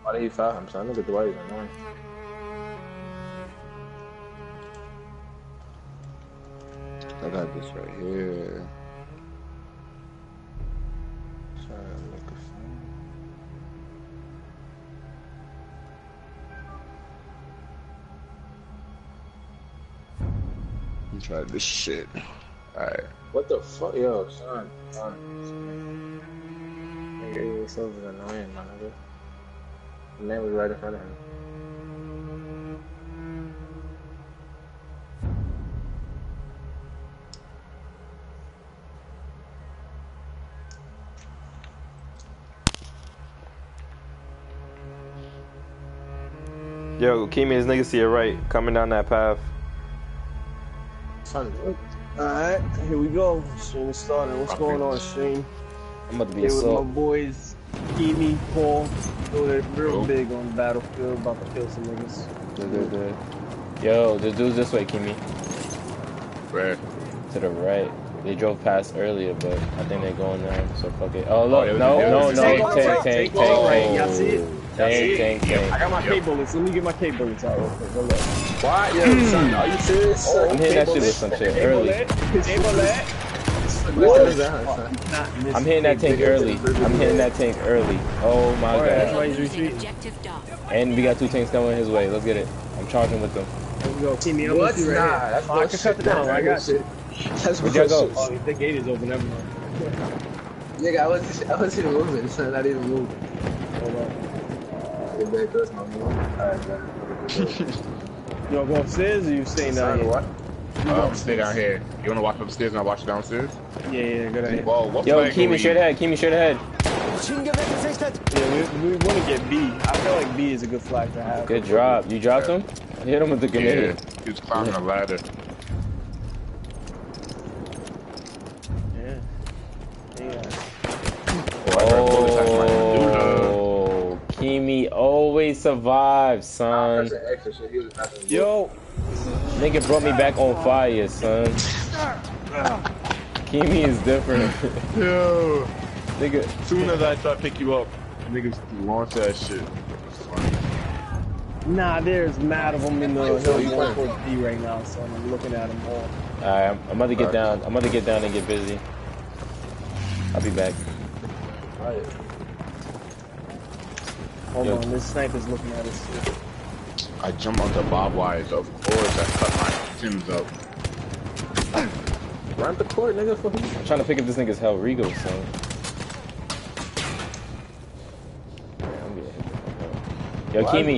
Why did he foul him, son? Look at the way he's annoying. I got this right here. Try this shit. Alright. What the fuck? Yo, son. Nigga, you're so annoying, my nigga. The man was right in front of him. Yo, Kimi, his niggas to your right, coming down that path. Alright, here we go. Stream is starting. What's going on, stream? I'm about to be here assault. with my boys, Kimi, Paul. Doing real big on the battlefield, about to kill some niggas. Good. Yo, the dude's this way, Kimi. Where? To the right. They drove past earlier, but I think they're going there, so fuck it. Oh, look, no, tank. Y'all see it? Tank. I got my K bullets. Let me get my K bullets out real quick. Hold up. Why? Yo, son, are you serious? I'm hitting that shit with some shit early. I'm hitting that tank early. Oh my god. That's why he's retreating. And we got 2 tanks coming his way. Let's get it. I'm charging with them. Here we go. Kimi, I'm What? with you right Nah, here. that's I can cut it down. I got you. That's Where'd y'all go? Oh, the gate is open. Never mind. Nigga, I wasn't even moving, son. Not even moving. Hold up. Get back, that's my move. Alright, man. You wanna go upstairs or you staying down here? What? Stay down here. You wanna walk upstairs and I watch downstairs? Yeah, good idea. Whoa, what Yo, flag Kimi, are straight we? ahead. Yeah, we want to get B. I feel like B is a good flag to have. Good drop. You dropped him? I hit him with the grenade. Yeah, he was climbing a ladder. Oh, Kimi always survives, son. Yo, nigga brought me back on fire, son. Kimi is different. Yo, nigga. As soon as I try to pick you up, niggas launch that shit. nah, there's mad of them in the hill. You want to B right now, so I'm looking at them all. Alright, I'm about to get down. I'm about to get down and get busy. I'll be back. Hold on, this sniper's looking at us. I jump onto barbed wires, of course. I cut my Sims up. Run the court, nigga. For who? I'm trying to pick up this nigga's Hell Rigo, son. I'm getting hit. Yo, Kimi.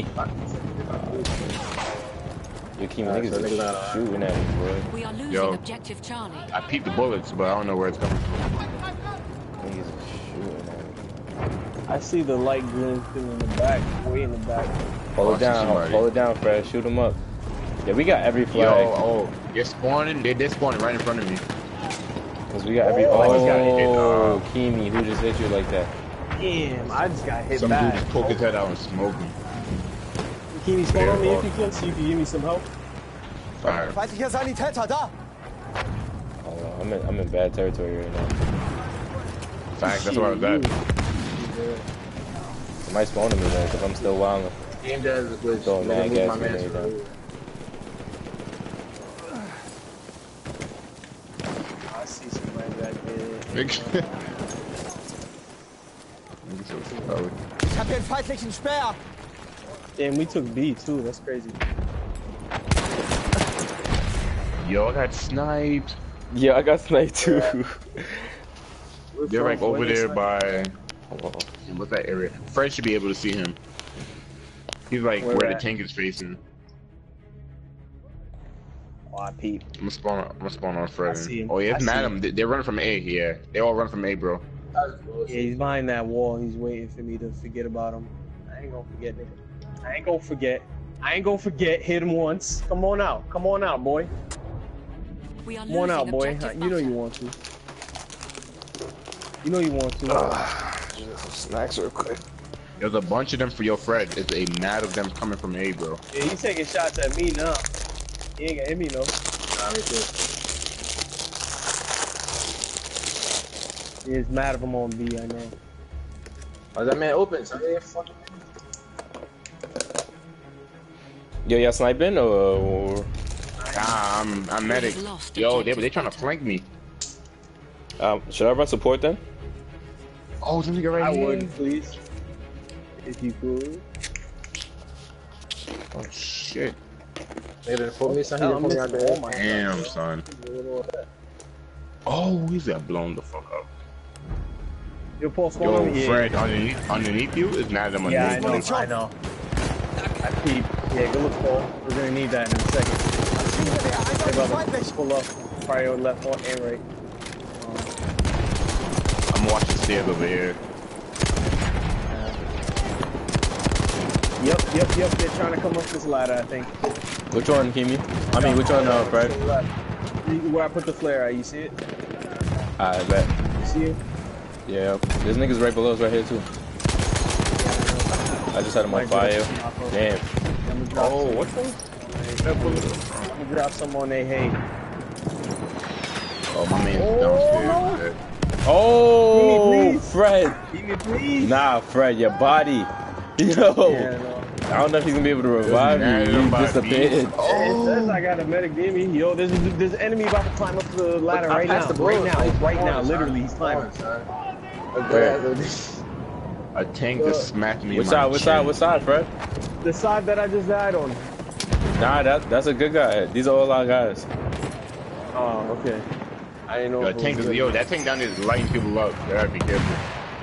Yo, Kimi, niggas is shooting at me, bro. We are losing Yo, objective Charlie. I peeped the bullets, but I don't know where it's coming from. Niggas is shooting at me. I see the light green thing in the back, way in the back. Hold it down, Fred. Shoot him up. Yeah, we got every flag. Yo, they're spawning. They're spawning right in front of me. Cause we got every. Oh, Kimi, who just hit you like that? Damn, I just got hit Some back. dude just poked his head out and smoked me. Kimi, spawn on me if you can, so you can give me some help. Alright. Oh, I'm in bad territory right now. Fact, that's where I was at. It might spawn to me though, cause I'm still wilding. Game does is glitch. Throwing mad Move gas my man grenade to down. the- I see somebody back there. Big shit. Damn, we took B too. That's crazy. Yo, I got sniped. Yeah, I got sniped too. They're like over there by. Hold on. What's that area? Fred should be able to see him. He's like where the tank is facing. Oh, I peep. I'm gonna spawn on Fred. I see him. Oh yeah, it's I see Madam. They're running from A. Yeah, they all run from A, bro. Yeah, he's behind that wall. He's waiting for me to forget about him. I ain't gonna forget, nigga. I ain't gonna forget. Hit him once. Come on out, boy. We are Come on out, boy. objective You know you want to. You know you want to. Some snacks real quick. There's a bunch of them for your Fred. It's a mad of them coming from A, bro. Yeah, he's taking shots at me now. He ain't gonna hit me, though. Nah, me too. He's mad of him on B, I know. Oh, that man open? So they fucking. Yo, y'all sniping or? Nah, I'm medic. We've lost Yo, they objective trying to Beta. flank me. Should I run support then? Oh, this nigga right I here. would, please. If you could. Oh shit. They didn't put me, son. He I'm didn't put me out missing all there. my Damn, son. Oh, he's got blown the fuck up. Your Paul spawn Yo, on me. Fred, underneath you is not them Yeah, I underneath. know, I know. I peep. Yeah, good look, Paul. We're gonna need that in a second. Hey, brother, pull up. Probably on left and right. I'm watching stairs over here. Yep. They're trying to come up this ladder, I think. Which one, Kimi? I mean, which one, Fred? Where I put the flare at, you see it? I bet. You see it? Yeah, this nigga's right below us right here too. I just had him on fire. Damn. Oh, what the? I'm gonna drop some on they hate. Oh, my man's downstairs. Oh, Kimi, please. Fred. Give me, please. Nah, Fred, your body. Yo. Yeah, no. I don't know if he's gonna be able to revive you. You disappeared. It says I got a medic near me. Yo, there's an enemy about to climb up the ladder right now. Right now, literally, he's climbing. A tank just smacked me. Which in my side? chin. Which side, Fred? The side that I just died on. Nah, that's a good guy. These are all our guys. Oh, okay. I didn't know. Yo, if it tank was is, good. yo, that tank down there is lighting people up. You gotta be careful.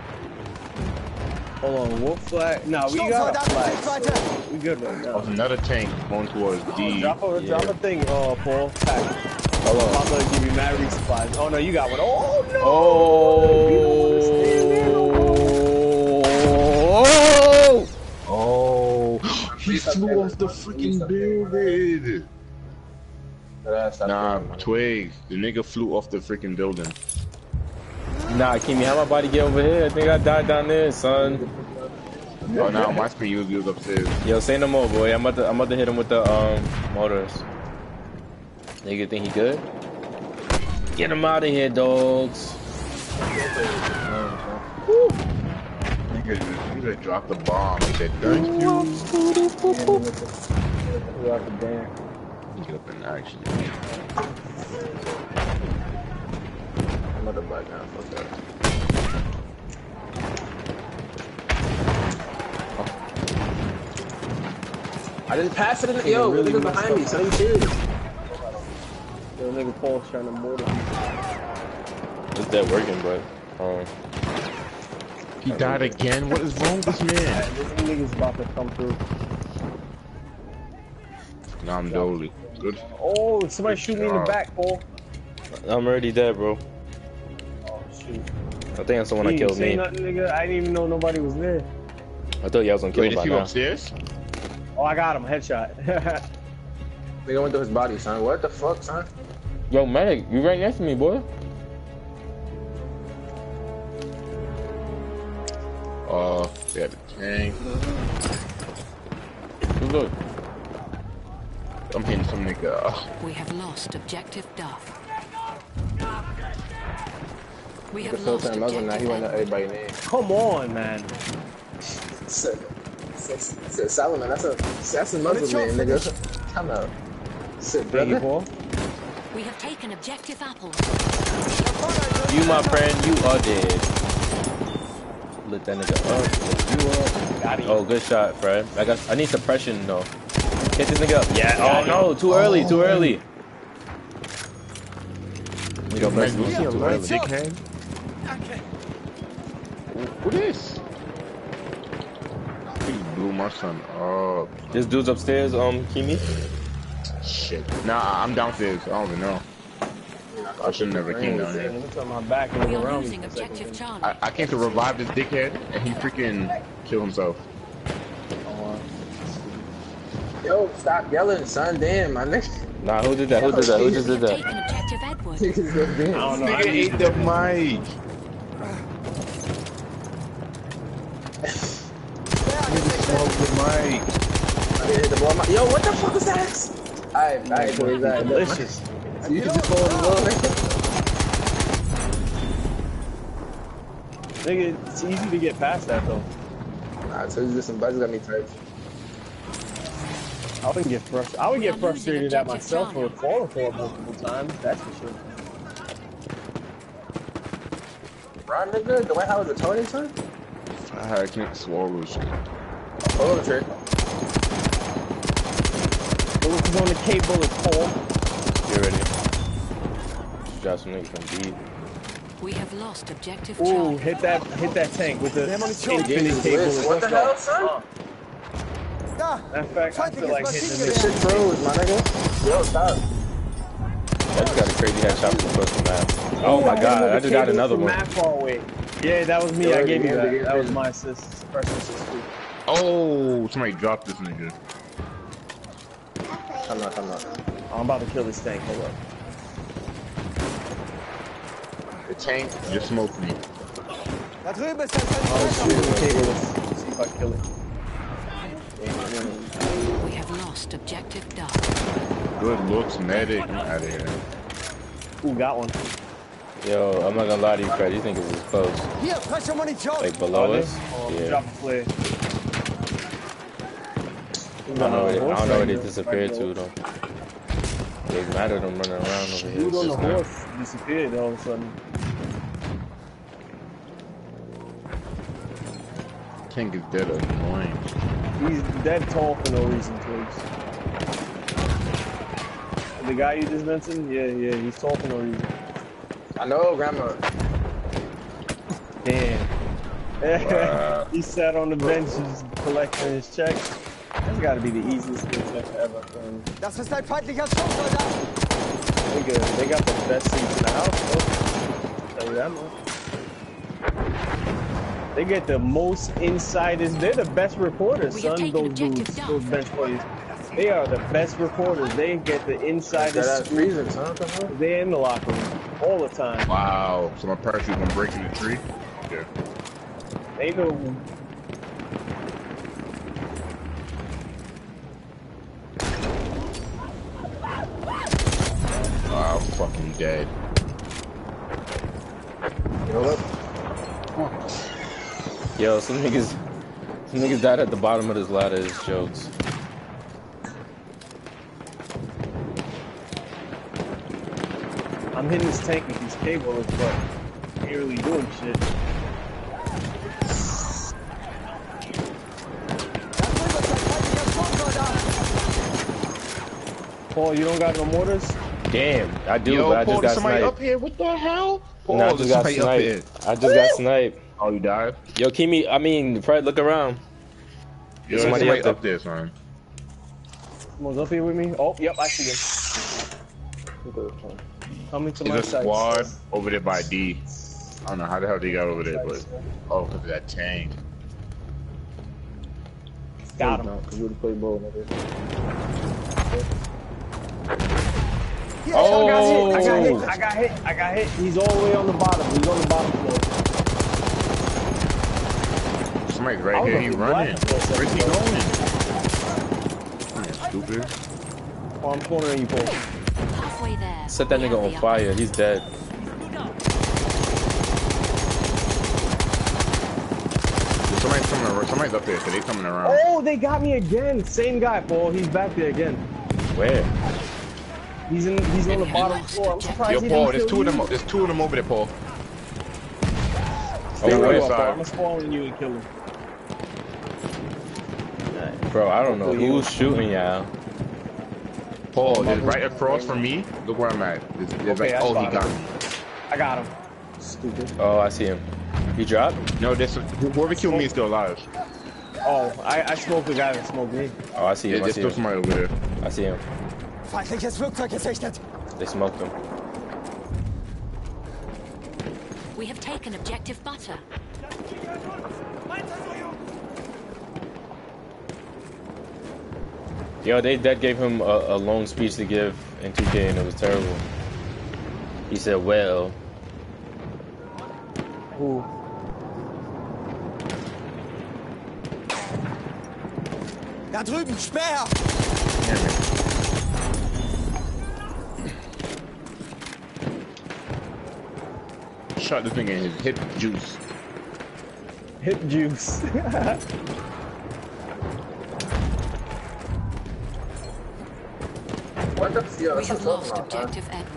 Hold on, what flag? Nah, we got a flag. So we good right There's now. another tank going towards D. Drop a thing, Paul. Pack. Hold on. I'm gonna give you mad resupplies. Oh no, you got one. Oh no! Oh! Oh, he flew off the freaking building. Nah, Twigs. The nigga flew off the freaking building. Nah, Kimi, how my body get over here? I think I died down there, son. Oh, now my screen was upstairs. Yo, say no more, boy. I'm about to hit him with the motors. Nigga think he good? Get him out of here, dogs. Nigga dropped the bomb. He said, thank you. Get up in action. Another bug now. Fuck that. I didn't pass it in the yo. really Niggas behind me. So you serious? Yo, nigga Paul's trying to mortar me. It's dead working, but He died again? What is wrong with this man? This nigga's about to come through. Nah, I'm dolly. Good. Oh, somebody shoot me in the back, Paul. I'm already dead, bro. Oh shoot. I think that's the one You that didn't killed say me. nothing, nigga. I didn't even know nobody was there. I thought y'all was gonna kill Wait, him is by he now. upstairs? Oh, I got him. Headshot. Nigga went through his body, son. What the fuck, son? Yo, medic, you right next to me, boy. They had the tank. Look. I'm hitting some nigga. We have lost objective Duff. We The have filter lost and Muslim now. He went to objective everybody's name. Come on, man. Said Solomon. That's a Muslim name, nigga. Come out. Sit, Thank you, brother. Paul. We have taken objective apples. You, my friend, you are dead. Lit that nigga up. Lit you up. Got him. Oh, good shot, Fred. I need suppression, though. Hit this nigga up. Yeah. Oh, no. Too early. Too early. We don't mess with you too early. Dickhead. Who this? He blew my son up. This dude's upstairs, Kimi. Shit. Nah, I'm downstairs. I don't even know. I should never came down here. Look at my back and We look are around me. losing objective Charlie. I came to revive this dickhead, and he freaking killed himself. Yo, stop yelling, son. Damn, my nigga. Nah, who did that? Who did that? Who just We did have that? taken objective Edward. Niggas just I dance. don't know. Nigga ate the mic. Nigga smoked the mic. I didn't hit the ball. Yo, what the fuck was that? Alright, so he's out. Delicious. You can just go on the road. Nigga, it's easy to get past that though. Nah, so he's just some bugs got me typed. I would get frustrated. I would We get are losing frustrated at objective myself for Charlie. falling for it multiple times. That's for sure. Run, nigga. Do I have the Tony, son? I can't swallow shit. Hold on, Trey. Lewis is on the K bullet, Paul. Get ready. Drop some niggas from B. We have lost objective Ooh, Charlie. hit that tank with the infinite K Jesus, bullet. what the Let's hell, go. son? Da! Matter of fact, I feel like hitting This the shit froze, my nigga. Yo, stop. I just got a crazy headshot from across the map. Oh my hit him god, with I the just got K bullet another from one. mad far away. Yeah, that was me. Yeah, I gave you yeah, that. yeah, That was yeah. my assist. First assist too. Oh, somebody dropped this nigga. I'm not. I'm about to kill this tank. Hold up. The tank just smoked me. Da drüben ist ein I'll Fenster. shoot him with the K bullet. See if I kill it. We have lost objective Duff. Good looks, medic. I'm out of here. Ooh, got one. Yo, I'm not gonna lie to you, Fred. These niggas is close. Hier, frische Munition. Like below us. Oh, Yeah. drop a flare. I don't know where they disappeared to though. They mad at them running around over here. Dude on the just now. horse disappeared all of a sudden. Tank is dead annoying. He's dead tall for no reason, Twigs. The guy you just mentioned? Yeah, he's tall for no reason. I know, Grandma. Damn. Wow. He sat on the bench just collecting his check. That's gotta be the easiest skill check ever. Das ist ein feindlicher Sturmsoldat. They got the best seats in the house, though. Tell you that much. They get the most insiders. They're the best reporters, We have son. taken Those dudes, objective those Duff. bench players. They are the best reporters. They get the insiders. That ass freezing, son. What the hell? They're in the locker room all the time. Wow. So my parachute gonna break in the tree? Okay. They know. Wow, I'm fucking dead. Yo, some niggas died at the bottom of this ladder. It's jokes. I'm hitting this tank with these cables, but I ain't really doing shit. Paul, you don't got no mortars? Damn, I do, Yo, but I Paul, just there's got somebody sniped. up here. What the hell? Paul, No, I there's just got somebody up here. sniped. I just got sniped. Oh, you died? Yo, Fred, look around. Yo, There's there's somebody somebody up up there, son. Someone's up here with me? Oh, yep, I see him. Coming to my There's a side. squad over there by D. I don't know how the hell they got over there, but oh, because of that tank. Got him. No, because you would play ball, nigga. Oh, I got hit. He's all the way on the bottom. He's on the bottom floor. Somebody's I right was here. up He in running. black for a second, Where's he bro. going? Man, stupid. Oh, I'm cornering you, Paul. Halfway there. Set that We nigga have on the fire. He's dead. Somebody's up there, so they coming around. Oh, they got me again. Same guy, Paul. He's back there again. Where? He's on the bottom floor. I'm surprised Yo, he Paul, didn't there's kill two of them. you. There's two of them over there, Paul. Stay Oh, where wait. you are, Paul. I'm gonna spawn on you and kill him. Bro, I don't know who's shooting y'all. Paul, is right across from me. Look where I'm at. There's Okay, I oh, he spotted got him. me. I got him. Stupid. Oh, I see him. He dropped? No, whoever killed me is still alive. Oh, I smoked the guy that smoked me. Oh, I see Yeah, him. I there's see still him. somebody over there. I see him. Feindliches Flugzeug gesichtet. They smoked him. We have taken objective butter. Yo, they that gave him a long speech to give in 2K and it was terrible. He said, well, Ooh. Da drüben, Speer! Shot this thing in his hip juice. Hip juice. What the fuck? Yo, We that's have what I'm lost talking about, objective Edward.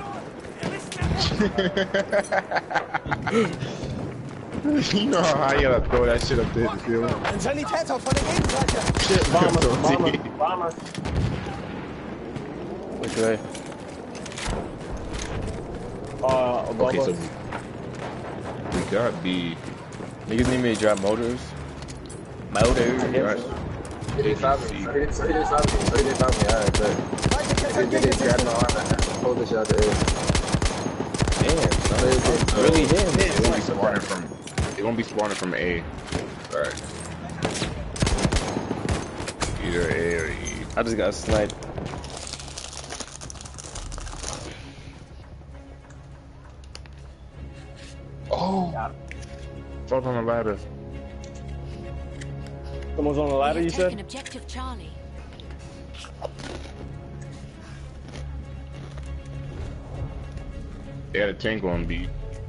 You know how high you gotta throw that shit up there to feel? Ein Sanitäter von der Gegenseite. Shit, bomber. Which way? Above Okay, so us. we got the. Niggas need me to drop motors. Motors. Right. He didn't stop me. So he didn't stop me. Alright, but Feindliches they just grabbed my entgegengesetzt. arm and pulled the shit out the air. Damn, son. It's Really him. They won't be spawning from A. Alright. Either A or E. I just got sniped. Oh! Fuck on the ladder. Someone's on the ladder, We you have said? taken objective Charlie. They had a tank on B.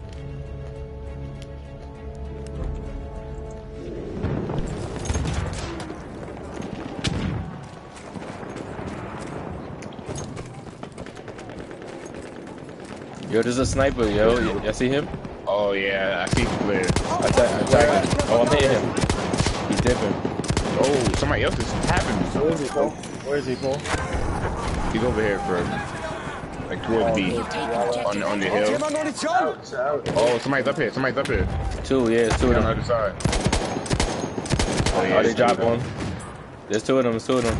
Yo, there's a sniper, yo. Y'all see him? Oh yeah, I see the player. I'm tagging. Oh, I'm hitting him. He's dipping. Oh, somebody else is tapping me. Where is he, Paul? Where is he, Paul? He's over here for like towards We B have taken objective on the Braucht hill. jemand Munition? Ouch, ouch. Oh, somebody's up here. Somebody's up here. Two, yeah, it's two On of the them. other side. Oh yeah, Oh, they it's dropped two of one. them. There's two of them, there's two of them.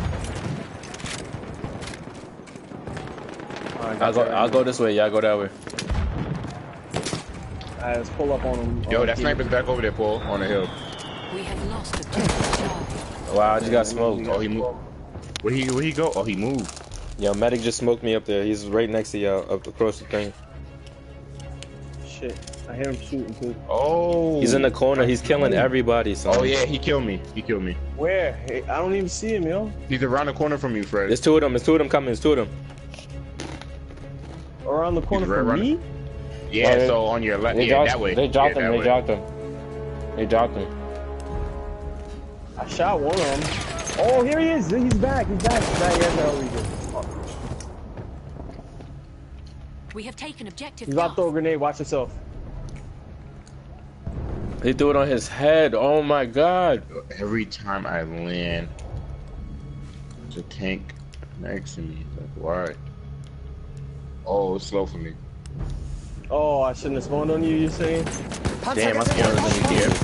I'll go this way, y'all go that way. Alright, let's pull up on him. Yo, that sniper's back over there, Paul, on the hill. We have lost objective Charlie. Wow, I just got smoked. Oh, he moved. Where'd he go? Oh, he moved. Yo, medic just smoked me up there. He's right next to y'all, up across the thing. Shit, I hear him shooting too. Oh. He's in the corner. He's killing everybody. Son. Oh yeah, he killed me. He killed me. Where? Hey, I don't even see him, yo. He's around the corner from you, Fred. There's two of them. There's two of them coming. There's two of them. Around the corner He's right from around me? Yeah, Oh, they- so on your left. They Yeah, dropped, that way. They dropped Yeah, him. that They way. dropped him. They dropped him. I shot one of them. Oh, here he is. He's back. He's back. He's back. Yeah, no, we good. We have taken objective He's about to throw a Duff. grenade. Watch yourself. He threw it on his head. Oh my god. Every time I land, there's a tank next to me. Like, why? Oh, it's slow for me. Oh, I shouldn't have spawned on you, you're saying? Damn, I Panzergesicht spawned auf in the Sturm.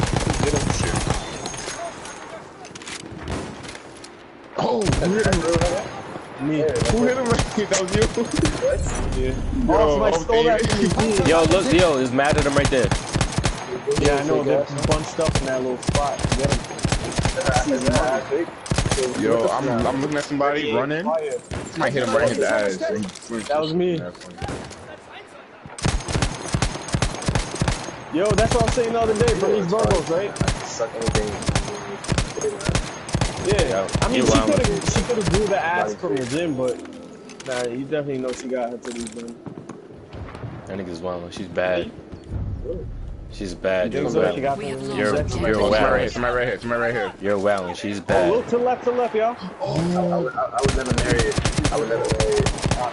Oh, who hit him? Me. Who hit him? That was you? Oh, somebody stole that from me. Yo, look, yo, is mad at him right there. Yeah, I know. They're bunched up in that little spot. Get him. Yo, I'm looking at somebody running. Somebody hit him right in the eyes. That was me. Yo, that's what I was saying the other day from these Virgos, right? Suck anything. Yeah. I mean, You she wild. could have grew the ass from the gym, but nah, you definitely know she got her titties done. That nigga's wild. She's bad. She's bad. You You're think so? She wild. got We have them lost You're objective wild. Somebody right here. Somebody right here. Somebody right here. You're wild. She's Oh, bad. look to the left, y'all. I would never marry it. I would never marry it.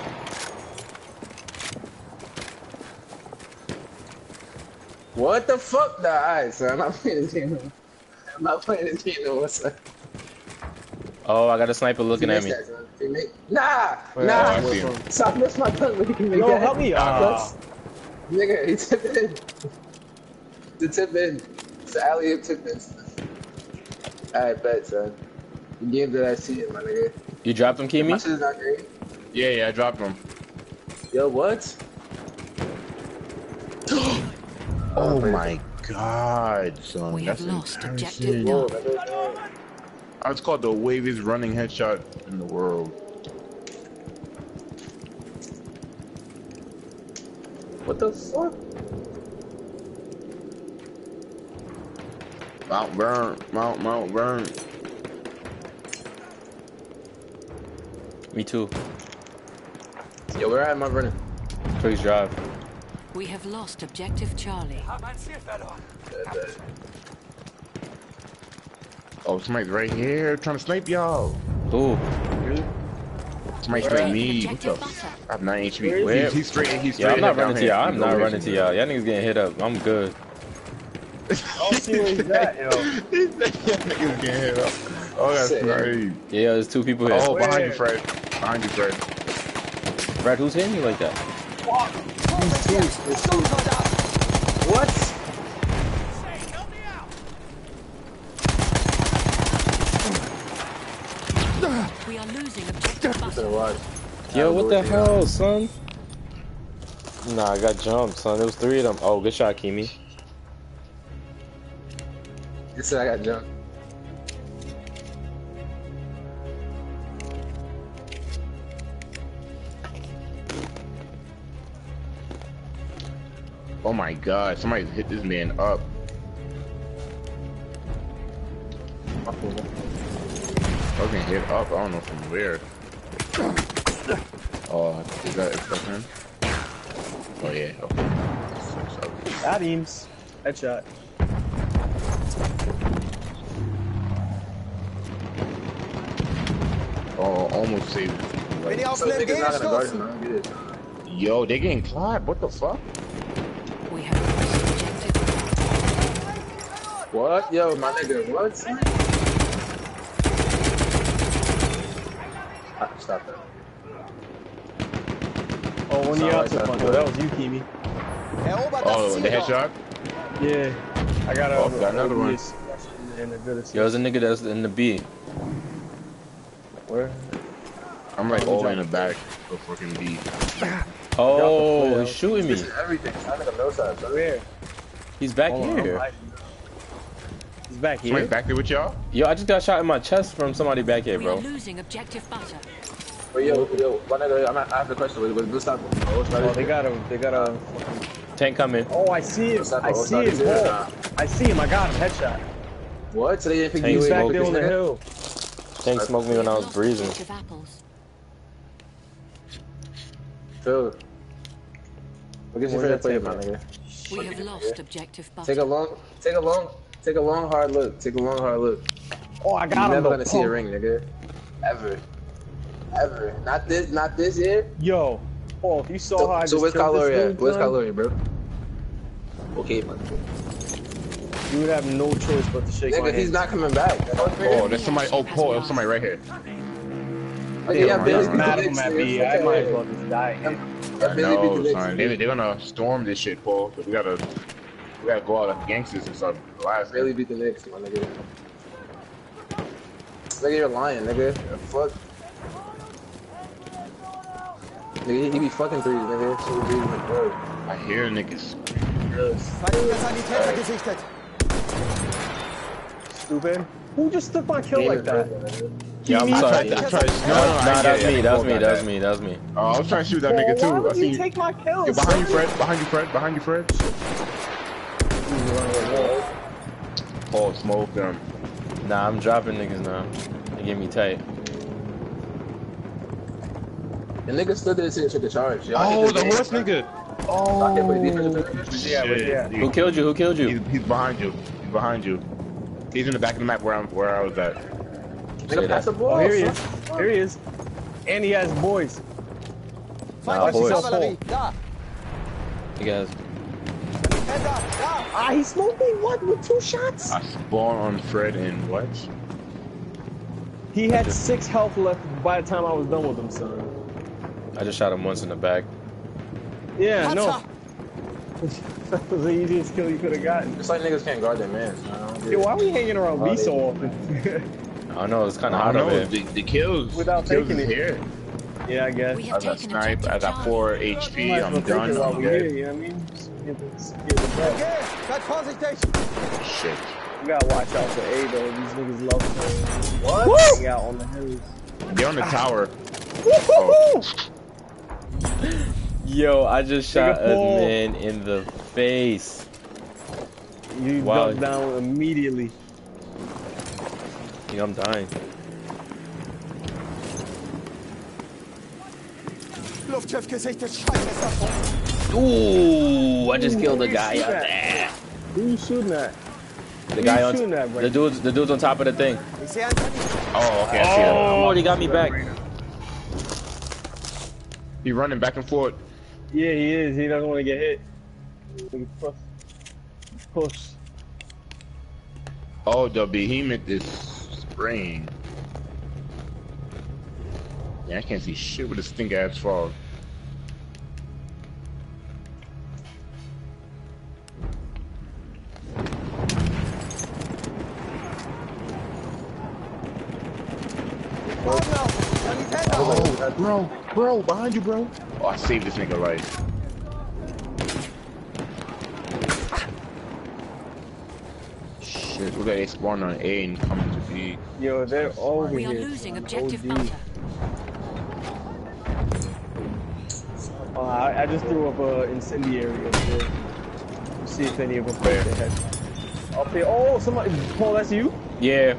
What the fuck? Nah, alright, son. I'm not playing this game. I'm not playing this game no more, son. Oh, I got a sniper looking at me. Teammate that, son. Teammate. Nah! I Nah! see him. Stop missing my gun when you can make Yo, that. help me. Nigga, he tipped in. The tip in. It's the alley-oop tip in. Alright, bet, son. You gave that shit, my nigga. You dropped him, My Kimi? shit is not green. Yeah, I dropped him. Yo, what? Oh my god, son. We have That's lost embarrassing. objective Whoa, Duff. that was It's called the waviest running headshot in the world. What the fuck? Mount Burn, Mount Burn. Me too. Yo, where am I running? Please drive. We have lost objective Charlie. Oh, somebody's right here trying to snipe y'all. Ooh. Somebody We've sprayed taken me. What the objective f- butter. I have 9 HP. Where? He's straight. He's Yeah, straight. I'm not down running to here. y'all. I'm He's not over running to here. y'all. Y'all niggas getting hit up. I'm good. I don't see where he's at, yo. Niggas getting hit up. Oh, that's Sick. crazy. Yeah, there's two people here. Oh, behind you, Where? Fred. Behind you, Fred. Brad, who's hitting you like that? Sturmsoldat! What? We are losing objective Better butter. watch. Yo, what the hell, son? Nah, I got jumped, son. There was 3 of them. Oh, good shot, Kimi. You said I got jumped. Oh my god, somebody hit this man up. Fucking hit up, I don't know from where. Oh, is that him? Oh yeah, okay. That aims. Headshot. Oh, almost saved it. Bin ich auf So den niggas not gonna guard him, gestoßen? man. Get it. Yo, they getting clapped, what the fuck? We have lost objective butter. What? Yo, my nigga, what? Ah, stop that. Oh, one of Sound y'all like took that. one. Oh, that was you, Kimi. Erobert das Oh, Ziel the dort. headshot? Yeah. I got Oh, got another one. And a good assist. Yo, there's a nigga that's in the B. Where? I'm like all in the back of fucking B. Oh, he's shooting me. This is everything. I think I'm no side, bro. Where? He's back Hold on, here. He's back Somebody here. back there with y'all? Yo, I just got shot in my chest from somebody back here, We are bro. losing objective butter. Wait, yo, my nigga, I have a question. With blue stop. Oh, they got a. Tank coming. Oh, I see him. I see his ball. I see him. I got him. Headshot. What? So they didn't pick Tank you He's in? back smoke there on the nigga? hill. Tank smoked me when I was Lost breathing. objective apples. Phil. What gives you Where's favorite that player, tape my at? nigga? We have lost objective butter. Take a long hard look. Take a long hard look. Oh, I You're got him. never though. gonna see a ring, nigga. Ever. Not this year. Yo. Oh, if you saw how I So just where's killed Kyle this Lowry at? dude, Where's son, Kyle Lowry, bro? Okay, man. you would have no choice but to shake my Nigga, hand. he's not coming back. Oh, there's somebody. Oh, Paul, there's somebody right here. Okay, yeah, I'm Billy not beat mad the at him Knicks, at nigga. me. I Fuck might that. as well just die here. Yeah, I Billy beat the know, Knicks, son. nigga. They're gonna storm this shit, Paul. So we gotta go out like gangsters and stuff. Last Billy beat the Knicks, my nigga. Nigga, you're lying, nigga. Fuck. Nigga, he be fucking threes, nigga. So we beat him, bro. I hear niggas. Feindlicher Sanitäter gesichtet. Stupid. Who just took my kill like that? Yeah, I'm I sorry. tried to. Nah, that was me. That was me. Paul got That was me. That was me. Oh, I was trying to shoot that nigga Why too. I would see you you. take my kill? Yo, behind you, Fred. Behind you, Fred. Behind you, Fred. Paul smoked them. Nah, I'm dropping niggas now. They get me tight. The nigga stood there to the charge. Y'all Oh, hit the this horse game. nigga. Stop it, play defensive Oh, defense. Yeah, but yeah. Who killed you? Who killed you? He's behind you. He's behind you. He's in the back of the map where I was at. Nigga, pass the ball. Oh, here he son. is. Here he is. And he has boys. Nah, Feindliche boys. Kavallerie. Da. You guys. Sanitäter. Da. Ah, he smoked me. What? With 2 shots? I spawned on Fred and what? He had 6 health left by the time I was done with him, son. I just shot him once in the back. Yeah, no. Panzer. That was the easiest kill you could have gotten. It's like niggas can't guard their man. So I don't get Yo, it. why we hanging around B so often? I don't know. It's kind I of hot don't over know. here. The kills. Without the kills taking is it. here. Yeah, I guess. We I have got taken sniped. objective I got Charlie. 4 Might HP. as I'm well take done. it while I'm we here, good. you know what I mean? Just get the ball. Okay, seid vorsichtig. Shit. We gotta watch out for A though. These niggas love playing. What? Hang out on the hills. Get on the tower. Woo-hoo-hoo! Yo, I just shot a Paul. man in the face. You Wow. ducked down immediately. Yeah, I'm dying. Luftschiff gesichtet. Scheiße, ist das voll. Ooh, I just killed a Who guy you out shooting there. Who you shooting at? The guy you on shooting at, the Brandon? dude's on top of the thing. Ich sehe einen Sanitäter. Oh, okay. I see it. Oh, they got me back. He running back and forth. Yeah, he is. He doesn't want to get hit. Push. Push. Oh, the behemoth is spraying. Yeah, I can't see shit with this stink ass fog. Oh, bro, behind you, bro. Oh, I saved this nigga life. Shit, look at they spawn on A and coming to B. Yo, they're over We are here. losing son. objective OD. butter. I just threw up a incendiary up there. See if any of them put their head. Up there. Oh, somebody. Paul, that's you? Yeah.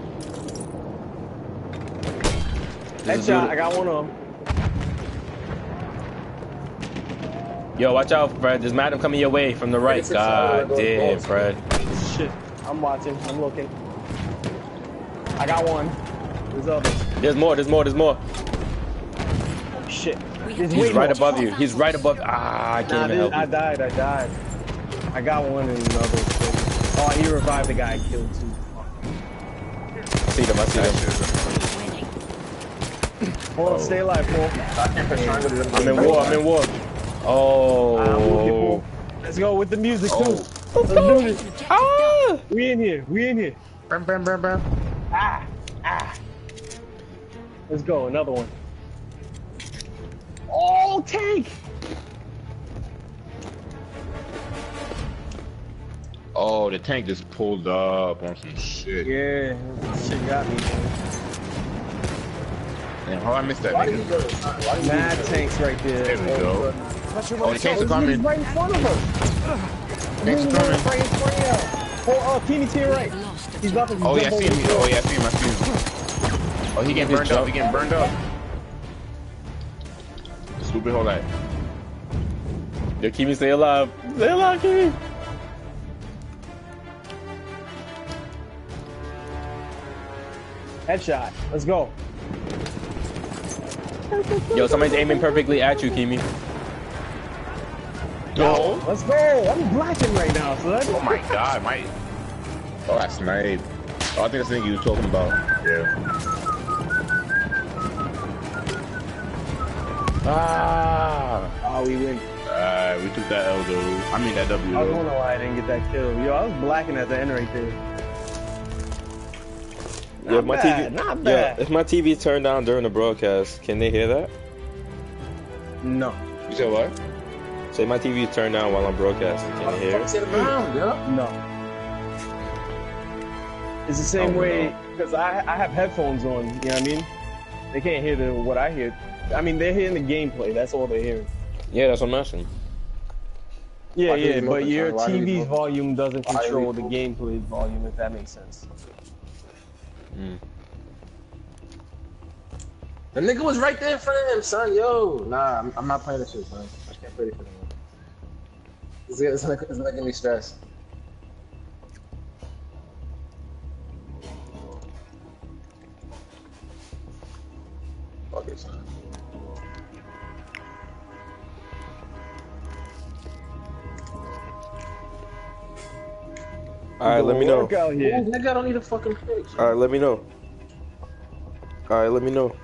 Headshot. I got one of them. Yo, watch out, Fred. There's Madam coming your way from the right. God damn, Fred. Shit. I'm watching. I'm looking. I got one. There's others. There's more. There's more. There's more. Oh, shit. He's right above you. He's right above. Ah, I can't even help I you. died. I got one in another thing. Oh, he revived the guy I killed too. I see them. I see them. Winning. Hold on, stay alive, Paul. I'm in war. I'm in war. I'm with you, Oh. Paul. Let's go with the music too. Oh. Let's do Taking this. objective Ah! We in here. We in here. Bam, bam, bam, bam. Let's go. Another one. Oh, tank! Oh, the tank just pulled up on some shit. Yeah, shit got me. Man, how I missed that nigga? Mad tanks right there. There we go. Oh, the tanks are He's coming. right in front of us. Tanks are coming. Right in front of you. Oh, Keeney to your right. We have lost He's about to Oh, yeah, I jump see him. over the Oh, yeah, I see him. I see him. Oh, he getting burned up. He getting burned up. Stupid hole that. Yo, Kimi, stay alive. Stay alive, Kimi. Headshot. Let's go. Yo, somebody's aiming perfectly at you, Kimi. Yo. Let's go. I'm blacking right now, son. Oh my god, my. Oh, that's nice. Oh, I think that's the thing you were talking about. Yeah. Ah. Oh, we win. We took that L though. I mean that W. I don't though. know why I didn't get that kill. Yo, I was blacking at the end right there. Yeah, Not my bad, TV. not Yeah, bad. if my TV turned down during the broadcast, can they hear that? No. You said what? Say my TV turned down while I'm broadcasting. Can they hear it? No. It's the same Oh, way, no. because I have headphones on, you know what I mean? They can't hear what I hear. I mean, they're hearing the gameplay, that's all they're hearing. Yeah, that's what I'm asking. Yeah, Why do yeah, you but move it, your son? Why do you TV's move it? volume doesn't Why do you control the move it? gameplay volume, if that makes sense. Mm. The nigga was right there in front of him, son. Yo, nah, I'm not playing this shit, son. I can't play this shit anymore. It's making me stress. Fuck it, son. All right, let me know. Work out here. Ooh, nigga, I don't need a fucking fix. All right, let me know. All right, let me know.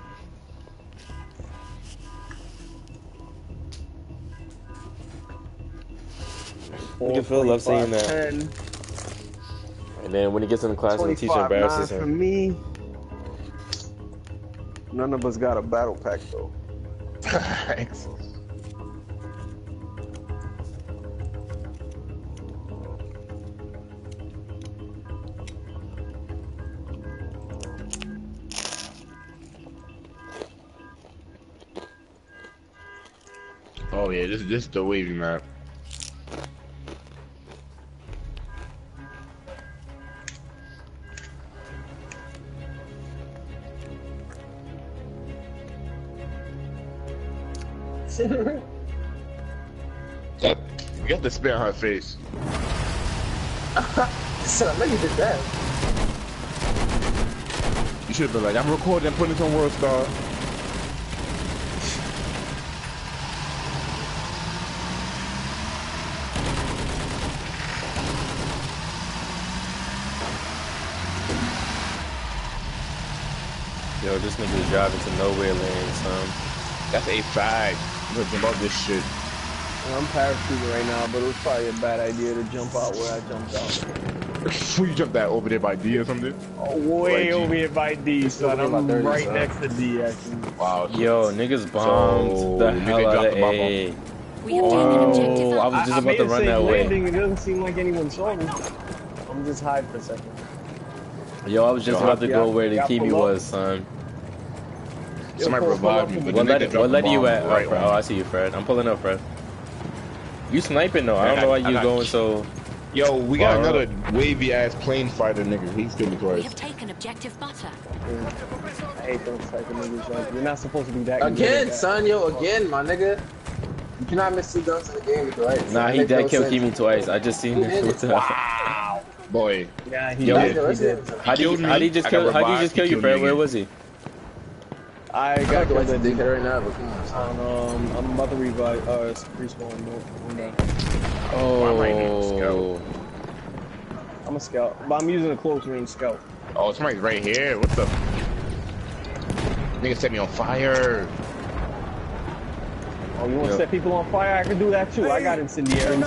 Look at Phil love saying that. 10, And then when he gets in the class and the teacher 25-9 embarrasses for him. me. None of us got a battle pack though. Thanks. Oh yeah, this is the wavy map. You got to spit on her face. Son, I know you did that. You should have been like, I'm recording and putting this on World Star. Yo, this nigga's driving to nowhere land, son. That's a fact. Look about this shit. I'm parachuting right now, but it was probably a bad idea to jump out where I jumped out. You jumped that over there by D or something? Oh, way Right, over here by D, son. over I'm by 30, right son. next to D, actually. Wow. Yo, niggas bombed So, the nigga hell out dropped of the bomb A. We have taken objective Oh, I was Alpha. just about made to a run safe that way. landing. It doesn't seem like anyone saw me. I'm just hide for a second. Yo, I was just about to Yeah, go where the yeah, Kimi pull up. was, son. Somebody pull revived up me, and but What the nigga letter? dropped What the letter you bomb at? right Oh, I see you, Fred. I'm pulling up, Fred. You sniping though? I don't know why you going so. Yo, we got Far another wavy ass plane fighter nigga. He's killed me We twice. have taken objective butter. I hate those type of niggas. Like, you're not supposed to be that good Again, at that. son, yo, again, my nigga. You cannot miss 2 guns in the game with the right. Nah, he dead killed Kimi twice. I just seen He it. did What it. the? Boy, Yeah, he Yo, did. He did. How did killed he, how me, he just I got kill? How did he revived, just kill he you, killed Fred? me Where again. was he? I I got got the killed lights at dickhead right now, but come on, son. I'm about to revive. Respawn. No. Oh. I'm a scout, but I'm using a close range scout. oh, somebody's right here. What the? Nigga set me on fire. Oh, you want to Yep. set people on fire? I can do that too. I got incendiaries.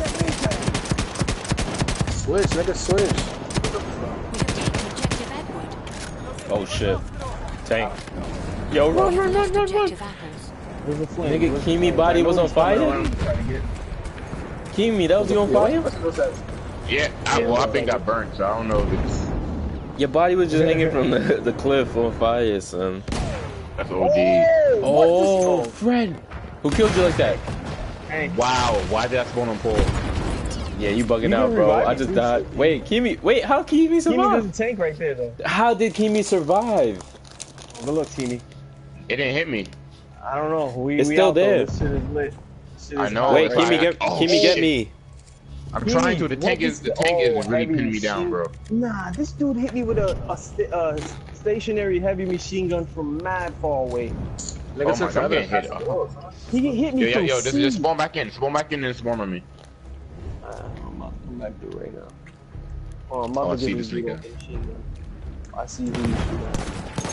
Switch, nigga, switch. We have taken objective Edward. Oh shit. Tank. Yo, run, run, run, run, run. Objective apples. There's a flame. Nigga, Where's Kimi the flame? body I know was on he's coming fire? around to try to get- Kimi, that was you on fire? What's that? Yeah, well, I've been got burnt, so I don't know if it's Your body was just hanging from the cliff on fire, son. that's OD. Oh, Fred. Who killed you like that? Hey, Wow, why did I spawn on pole? Yeah, you bugging You out, can bro. revive I me just too, died. shit. Wait, Kimi. Wait, how Kimi Kimi, there's a survive? tank right there though. How did Kimi survive? But look, Kimi. It didn't hit me. I don't know. We It's we still out, though. there. This shit is lit. This shit I is know. hot Wait, it's right Kimi, like- get oh, Kimi, get shit. me. I'm Kimi, trying to. The what tank is really heavy pinning me down, bro. Nah, this dude hit me with a stationary heavy machine gun from mad far away. Nigga, Oh my took God, I'm forever getting to hit. pass the wall, son. He hit me Yo, from just sea. spawn back in, and spawn on me. I'm about to come back through right now. Oh, I'm about Oh, I to see get this this dude nigga. off the machine gun. I see who you shoot at.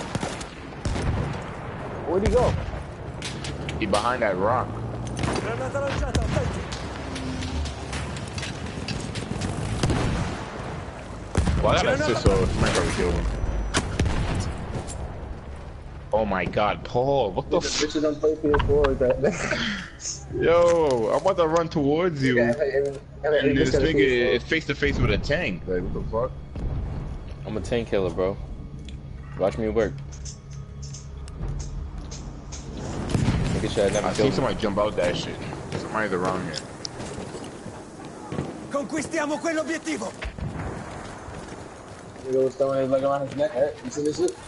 Where'd he go? He behind that rock. Granata lanciata, attenti. Well, I got an assist, so somebody probably killed him. Oh my God, Paul, what the f? Bitches don't play PS4 with that. Yo, I'm about to run towards you. Yeah, And this nigga is face to face with a tank. Like, what the fuck? I'm a tank killer, bro. Watch me work. Nigga should have never I seen killed me. somebody jump out that shit. Somebody's around here. Conquistiamo quell'obiettivo. Nigga was throwing his leg around his neck, right? You see this shit?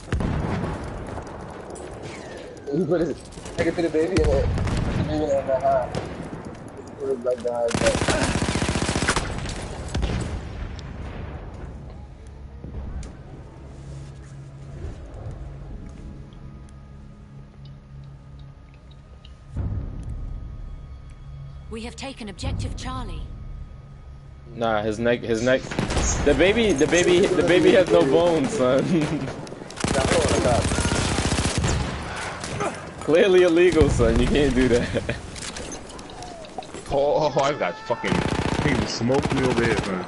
He put his nigga to the baby in it. The baby in that high. He put his leg behind his neck. We have taken objective Charlie. Nah, his neck. The baby has no bones, son. Now, hold on, stop. Clearly illegal, son. You can't do that. Oh, I got fucking. He smoked me over here, man.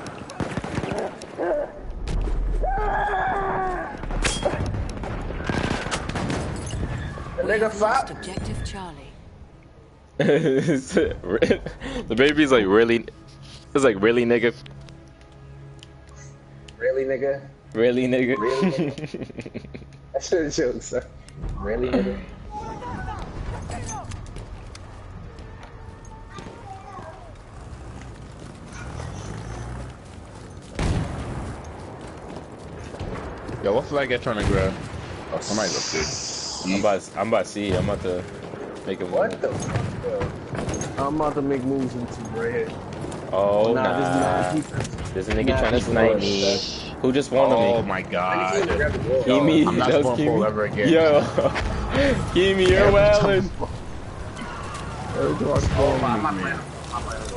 The We nigga have lost fought. objective Charlie. The baby's like really. It's like really, nigga. Really, nigga? Really, nigga. Really, That's a joke, sir. Really, nigga? Yo, what flag I trying to grab? Oh, somebody's up there. I'm about to see. I'm about to make a What move. the fuck, yo? I'm about to make moves into right here. Oh Nah, this is nah. not defense. There's a nigga Nah, trying to this is snipe worse. me. Who just wanted Oh me? my I need to God. grab the wall. Kimi, I'm not that was spawning pole Kimi. ever again. Yo, Kimi, you're wildin'. Every time I Oh, spawn, I'm you not make me. playing. I'm not playing.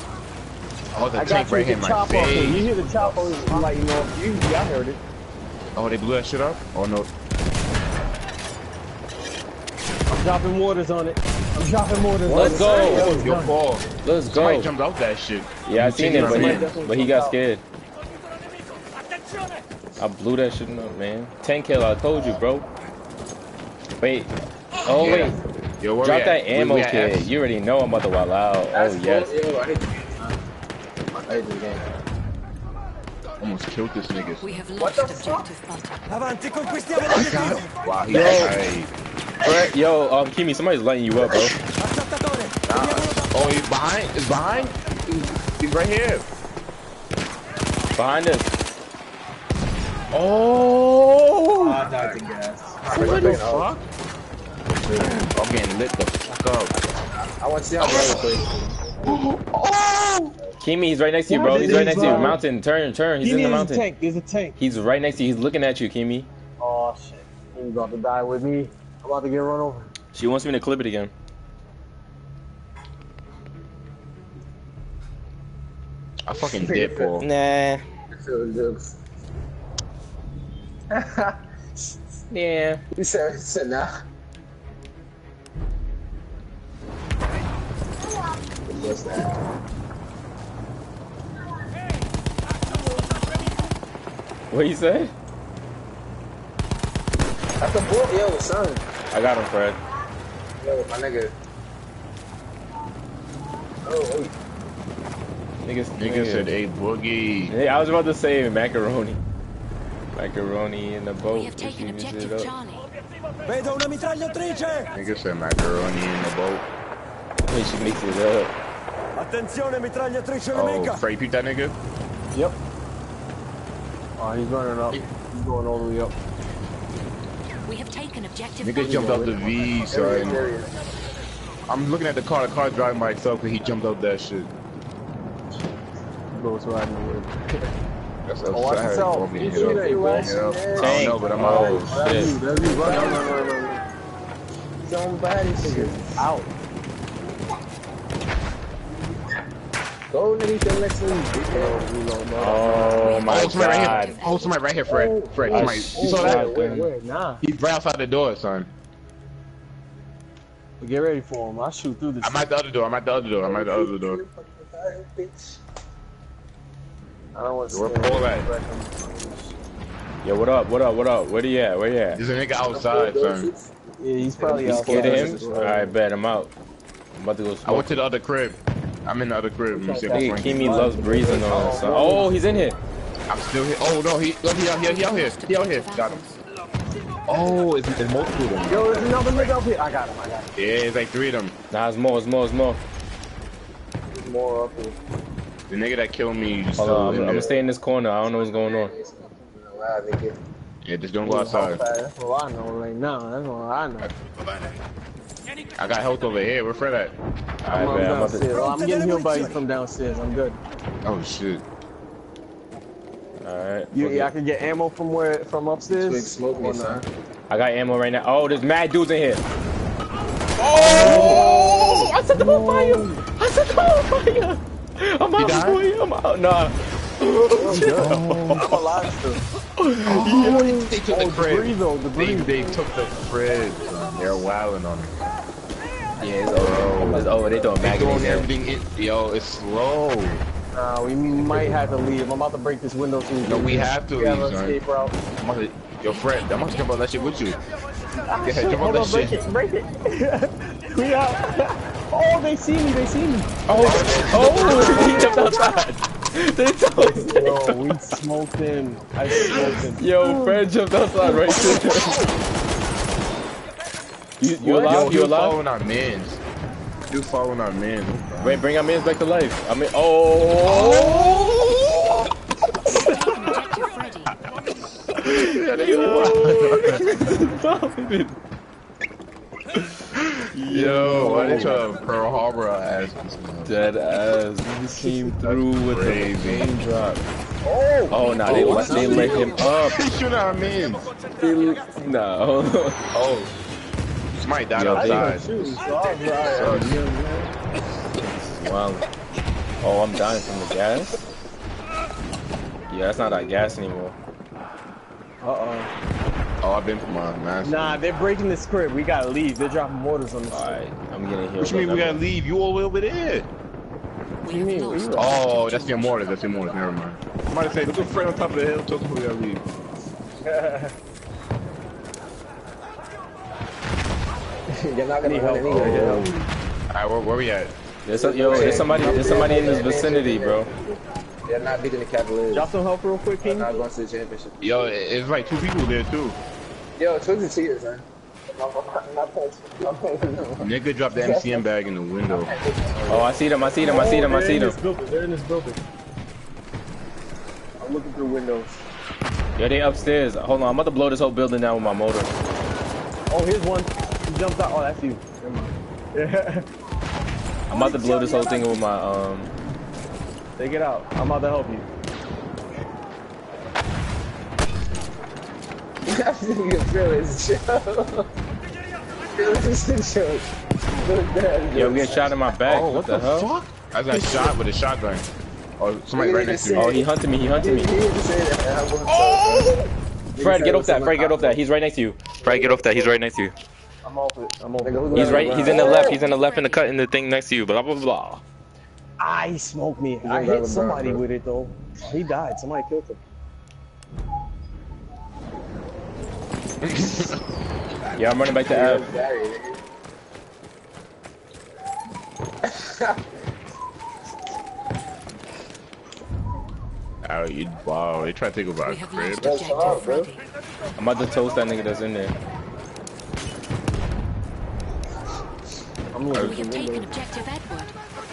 Oh, the I tank got you right with here in the my chopper. You face. hear the chopper lighting off. I heard it. Oh, they blew that shit up? Oh no. I'm dropping mortars on it. I'm dropping mortars. Let's on it. go. Yo, Paul. Let's Somebody go. jumped out that shit. Yeah, I seen him, but he got out. scared. Attenzione! I blew that shit up, man. 10 kill, I told you, bro. Wait. Oh, Yeah. wait. Yo, where Drop we at? that ammo We at kit. X? You already know I'm about to wild out. Oh, That's yes. cool. Yo, I hate the game, son. I hate the game. Almost killed this nigga. We have lost objective butter. Avanti, conquistiamo l'obiettivo! Wow, he Yo. died. Fred, yo, Kimi, somebody's lighting you up, bro. Accattatore! Oh, he's behind. He's behind. He's right here. Behind us. Oh! I died to gas. What the fuck? I'm getting lit the fuck up. I want to see how brother plays. Kimi, he's right next to you, bro. He's right next to you. Mountain, turn. He's in the There's a mountain. tank. There's a tank. He's right next to you. He's looking at you, Kimi. Oh shit. He's about to die with me. I'm about to get run over. She wants me to clip it again. I fucking did, Paul. Nah. So jokes. Yeah. He said nah. What's that? What you say? That's the boy, yo, son. I got him, Fred. Yo, my nigga. Oh, Nigga said, "Hey, boogie." Hey, I was about to say macaroni. Macaroni in the boat. We have taken If you mix it objective up. Charlie. Vedo una mitragliatrice! Nigga said macaroni in the boat. Hey, she mix it up. Attenzione, mitragliatrice Oh, nemica! Freddy peep that nigga? Yep. Oh, he's running up. He's going all the way up. We have taken objective Nigga butter. jumped out the V, son. I'm looking at the car driving by itself because he jumped out that shit. Goes right in the That's Oh, watch outside. yourself. I'm being You hit see up. that, you Yeah. watch? I don't Tank. know, but I'm Oh, out. shit. That's you. Run. somebody shit. Out. Go, nigga, to the next one. Oh my Oh, somebody right god. here. Oh, somebody right here, Fred. Fred, Oh, somebody. You saw shit. that? Where? Nah. He's right outside the door, son. Get ready for him. I'll shoot through this. I'm at the other door. I'm at the other door. I don't want to Where Paul at? Yo, what up? Where you at? There's a nigga outside, son. Yeah, he's probably You out. scared of him? Alright, bet. I'm out. I'm about to go I smoke. went to the other crib. I'm in the other crib. Let me see if I Nigga, find Kimi him. loves breezing on us. Oh, he's in here. I'm still here. Oh no, he out here. He out here. Got him. Oh, it's multiple of them. Yo, there's another nigga up here. I got him. Yeah, it's like 3 of them. Nah, it's more. There's more up here. The nigga that killed me is Hold still on, I'm in gonna there. stay in this corner. I don't know what's going on. Wow, nigga. Yeah, just don't go outside. That's all I know right now. That's all I know. I got health over here. Where Fred at? I'm Alright, bet. I'm about downstairs. to. I'm getting healed by you from downstairs. I'm good. Oh shit. Alright. I can get ammo from upstairs. Big smoke me, Or son. I got ammo right now. Oh, there's mad dudes in here. Oh! I set them on fire! I'm out, died? boy. I'm out. Nah. I'm alive still. They took the crib. Debris though, debris. They took the crib. Son. They're wilding on me. Yeah, it's over. It's over. They throwing They throwing magazines in. everything in. Yo, it's slow. We might have to leave. I'm about to break this window so No, we have to we have leave, an son. escape route. I'm about to, yo, Fred, I'm about to jump out that shit with you. Yeah, jump out Hold that on, break shit. it, break it. We out. Oh, they see me. Oh, he jumped outside. They told Yo, we smoked him. I smoked him. Yo, Fred jumped outside right there. You Yo, alive? he You was alive? following our mans. He was following our mans. Wait, bring our mans back to life. I mean, oh! Objective ready. Yo, why did you try to Pearl Harbor our ass? Dead ass. We just came through with crazy. the main drop. Oh, nah, they let him up. He shooting our mans. No. Oh. Somebody died Yo, outside. Wow. Oh, I'm dying from the gas? Yeah, that's not that gas anymore. Uh-oh. Oh, I've been for my master. Nah, they're breaking the script. We gotta leave. They're dropping mortars on the Alright, script. I'm getting healed. What you mean we gotta leave? You all the way over there. We you have mean? lost. Oh, that's your mortars. That's your mortars. Never mind. I'm about to say, look at Fred on top of the hill. Told us we gotta leave. You're not gonna Need win help. anyway. Alright, where we at? There's somebody in this vicinity, bro. They're not beating the Cavaliers. Drop some help real quick, They're King. not going to the championship. Yo, it's like 2 people there too. Yo, Twix is cheaters, man. Nigga dropped the MCM bag in the window. Oh, I see them. They're in this building. They're in this building. I'm looking through windows. Yeah, they upstairs. Hold on, I'm about to blow this whole building down with my motor. Oh, here's one. He jumped out. Oh, that's you. Never mind. Yeah. I'm about to blow this whole thing with my Take it out. I'm about to help you. Fearless show. Fearless show. Yo, we get shot in my back. Oh, what the hell? fuck? I got shot with a shotgun. Oh, somebody right next to me. Oh, he hunted me. Oh! Fred, get off that. Fred, get off that. He's right next to you. Fred, get off that. He's right next to you. I'm off it. I'm off it. He's right. He's in the left. He's in the left in the cut in the thing next to you. Blah blah blah. Ah, he smoked me. I hit somebody with it though. He died. Somebody killed him. Yeah, I'm running back to Ave. Wow, they try to take over our We have crib. lost objective Freddy. I'm about to toast that nigga that's in there. I'm We looking have for taken windows. objective Edward.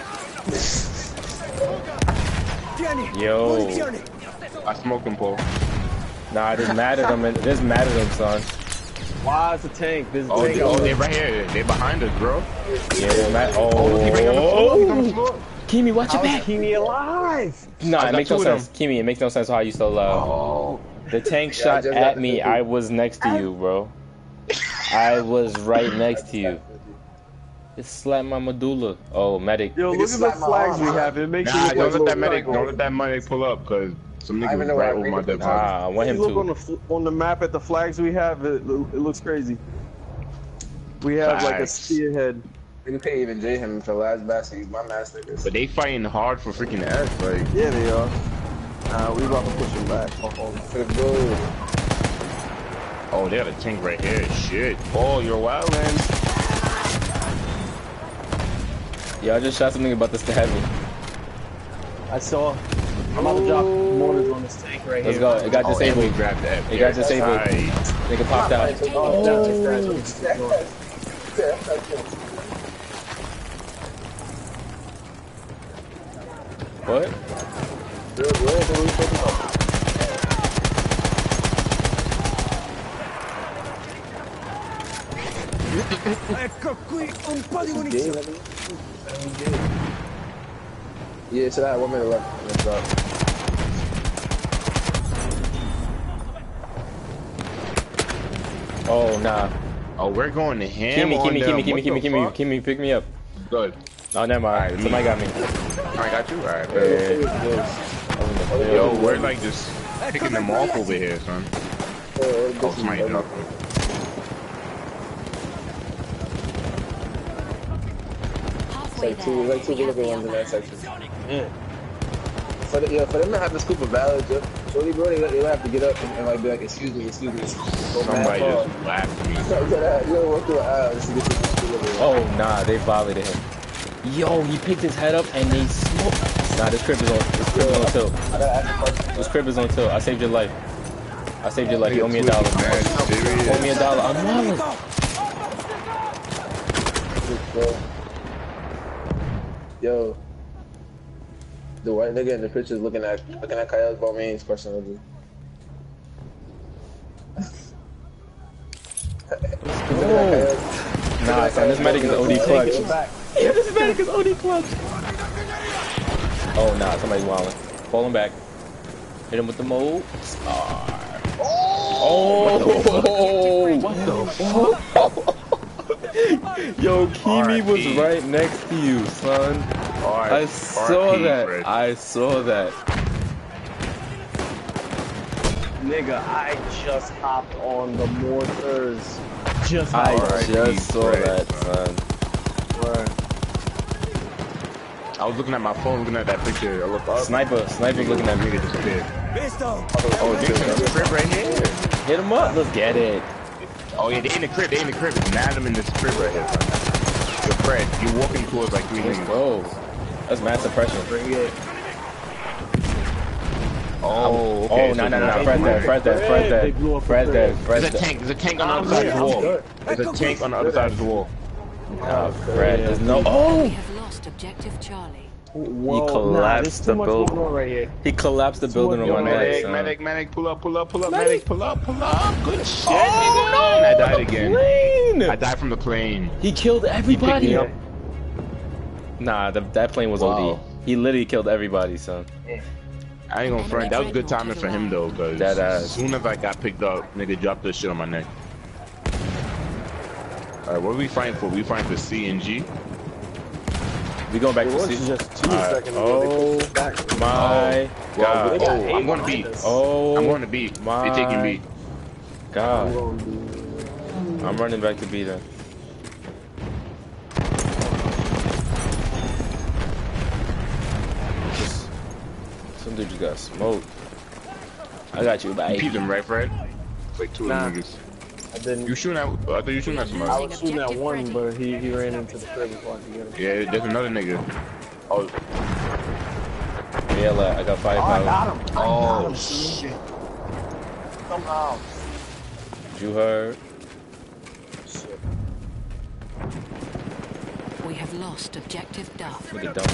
Tieni, Yo. munizioni. I smoked him, Paul. Nah, I just mad at him. Just mad at him, son. Why is the tank? This Oh, tank. they're right here. They're behind us, bro. Yeah, they're mad. He right on the floor. He's on the floor. Kimi, watch your How's back. Kimi alive? Nah, I it got makes no two of them. sense. Kimi, it makes no sense how you still alive. Oh. The tank shot just at got me. the- I was next to you, bro. I was right next to you. It slapped my medulla. Oh, medic. Yo, look at the flags we have. It makes Nah, you don't look let like that medic. Don't let that medic pull up, cause some I niggas even know right where I over my read it. dead body. Nah, I want him you look to. on the map at the flags we have. It looks crazy. We have like a Facts. spearhead. We can't even J him for last basket. He's my master. But they fighting hard for freaking S. Like, Yeah, they are. We about to push him back. For the goal. oh, they got a tank right here. Shit. Oh, you're wildin'. Yeah, I just shot something about to stab me. I saw. I'm about to drop mortars on this tank right Let's here. go. It got Oh, and we disabled. grabbed that. It got disabled. Right. Nigga popped out. What? Ecco qui un po' di munizioni. Yeah, so that 1 minute left. Let's go. Oh, nah. Oh, we're going to ham on them. Kimi, pick me up. Good. Oh, never mind. Alright, Somebody got me. I got you. All right. Yeah. Yo, we're like just picking them off over here, son. Oh, somebody dropped it. Halfway Like there. two We have little the ones in upper. that section. For them to have the scoop of valid, Jody, bro, they have to get up and like be like, excuse me. Go Somebody mad just laughed at me. far. You don't walk through an aisle just to get to the scoop. Oh, nah. They violated him. Yo, he picked his head up and they smoked. Nah, this crib is on tilt. I gotta ask a question. This crib is on tilt. I saved your life. I saved your life. You owe me $1. Man, serious. Owe me $1. I'm wildin'. Yo, the white nigga in the pictures looking at Kyle's ball means questionable. Nah, son, this medic is OD clutch. Yeah, this medic is OD clutch. Oh, nah, somebody's wildin'. Fall him back. Hit him with the mold. Oh! What the fuck? Yo, Kimi was R.I.P. right next to you, son. I saw R.I.P., that. Fred. I saw that. Nigga, I just hopped on the mortars. Just I hopped. just saw that, son. Word. I was looking at my phone, looking at that picture. I looked up. Sniper's looking at me. Nigga disappeared. Visto! Oh, Dick's in the crib right here. Hit him up. Let's get it. Oh yeah, they in the crib. Now them in this crib right here. Yo, Fred, you're walking towards like 3 Let's niggas. go. That's mass suppression. Bring it. Oh, okay. Oh, no. Fred's dead. There's a tank on the other side of the wall. There's a tank on the other side of the wall. Nah, Fred, there's no. We Oh! have lost objective Charlie. Whoa, collapsed there's the too much build- going on right here. He collapsed the building on Yo, my neck. medic, son. medic, pull up, medic, pull up. Good shit, Oh, nigga. no! And I died again. Plane! I died from the plane. He killed everybody. me up. Nah, that plane was Wow. OD. He literally killed everybody, son. I ain't gonna front. That was good timing for him though, cause That ass. as soon as I got picked up, nigga dropped this shit on my neck. Alright, what are we fighting for? We fighting for C and G? We going back It to was C. just 2 Alright. seconds ago. Oh They pushed us back. my Well, God. got oh, eight I'm going to B. behind us. Oh I'm going to B. my They taking B. I'm God. gonna do- I'm running back to B then. Some dude just got smoked. I got you, You bye. peeped him, right, Fred? Like 2 Nah. of them niggas. I didn't. You shooting at? I thought you shooting at I somebody. was shooting at one, but he ran into the crib before I could get him. Yeah, there's another nigga. Oh, Yeah, like, I got Oh, I firepower. got him. I got oh him. shit. Somehow. You heard? Shit. We have lost objective Duff. Nigga, don't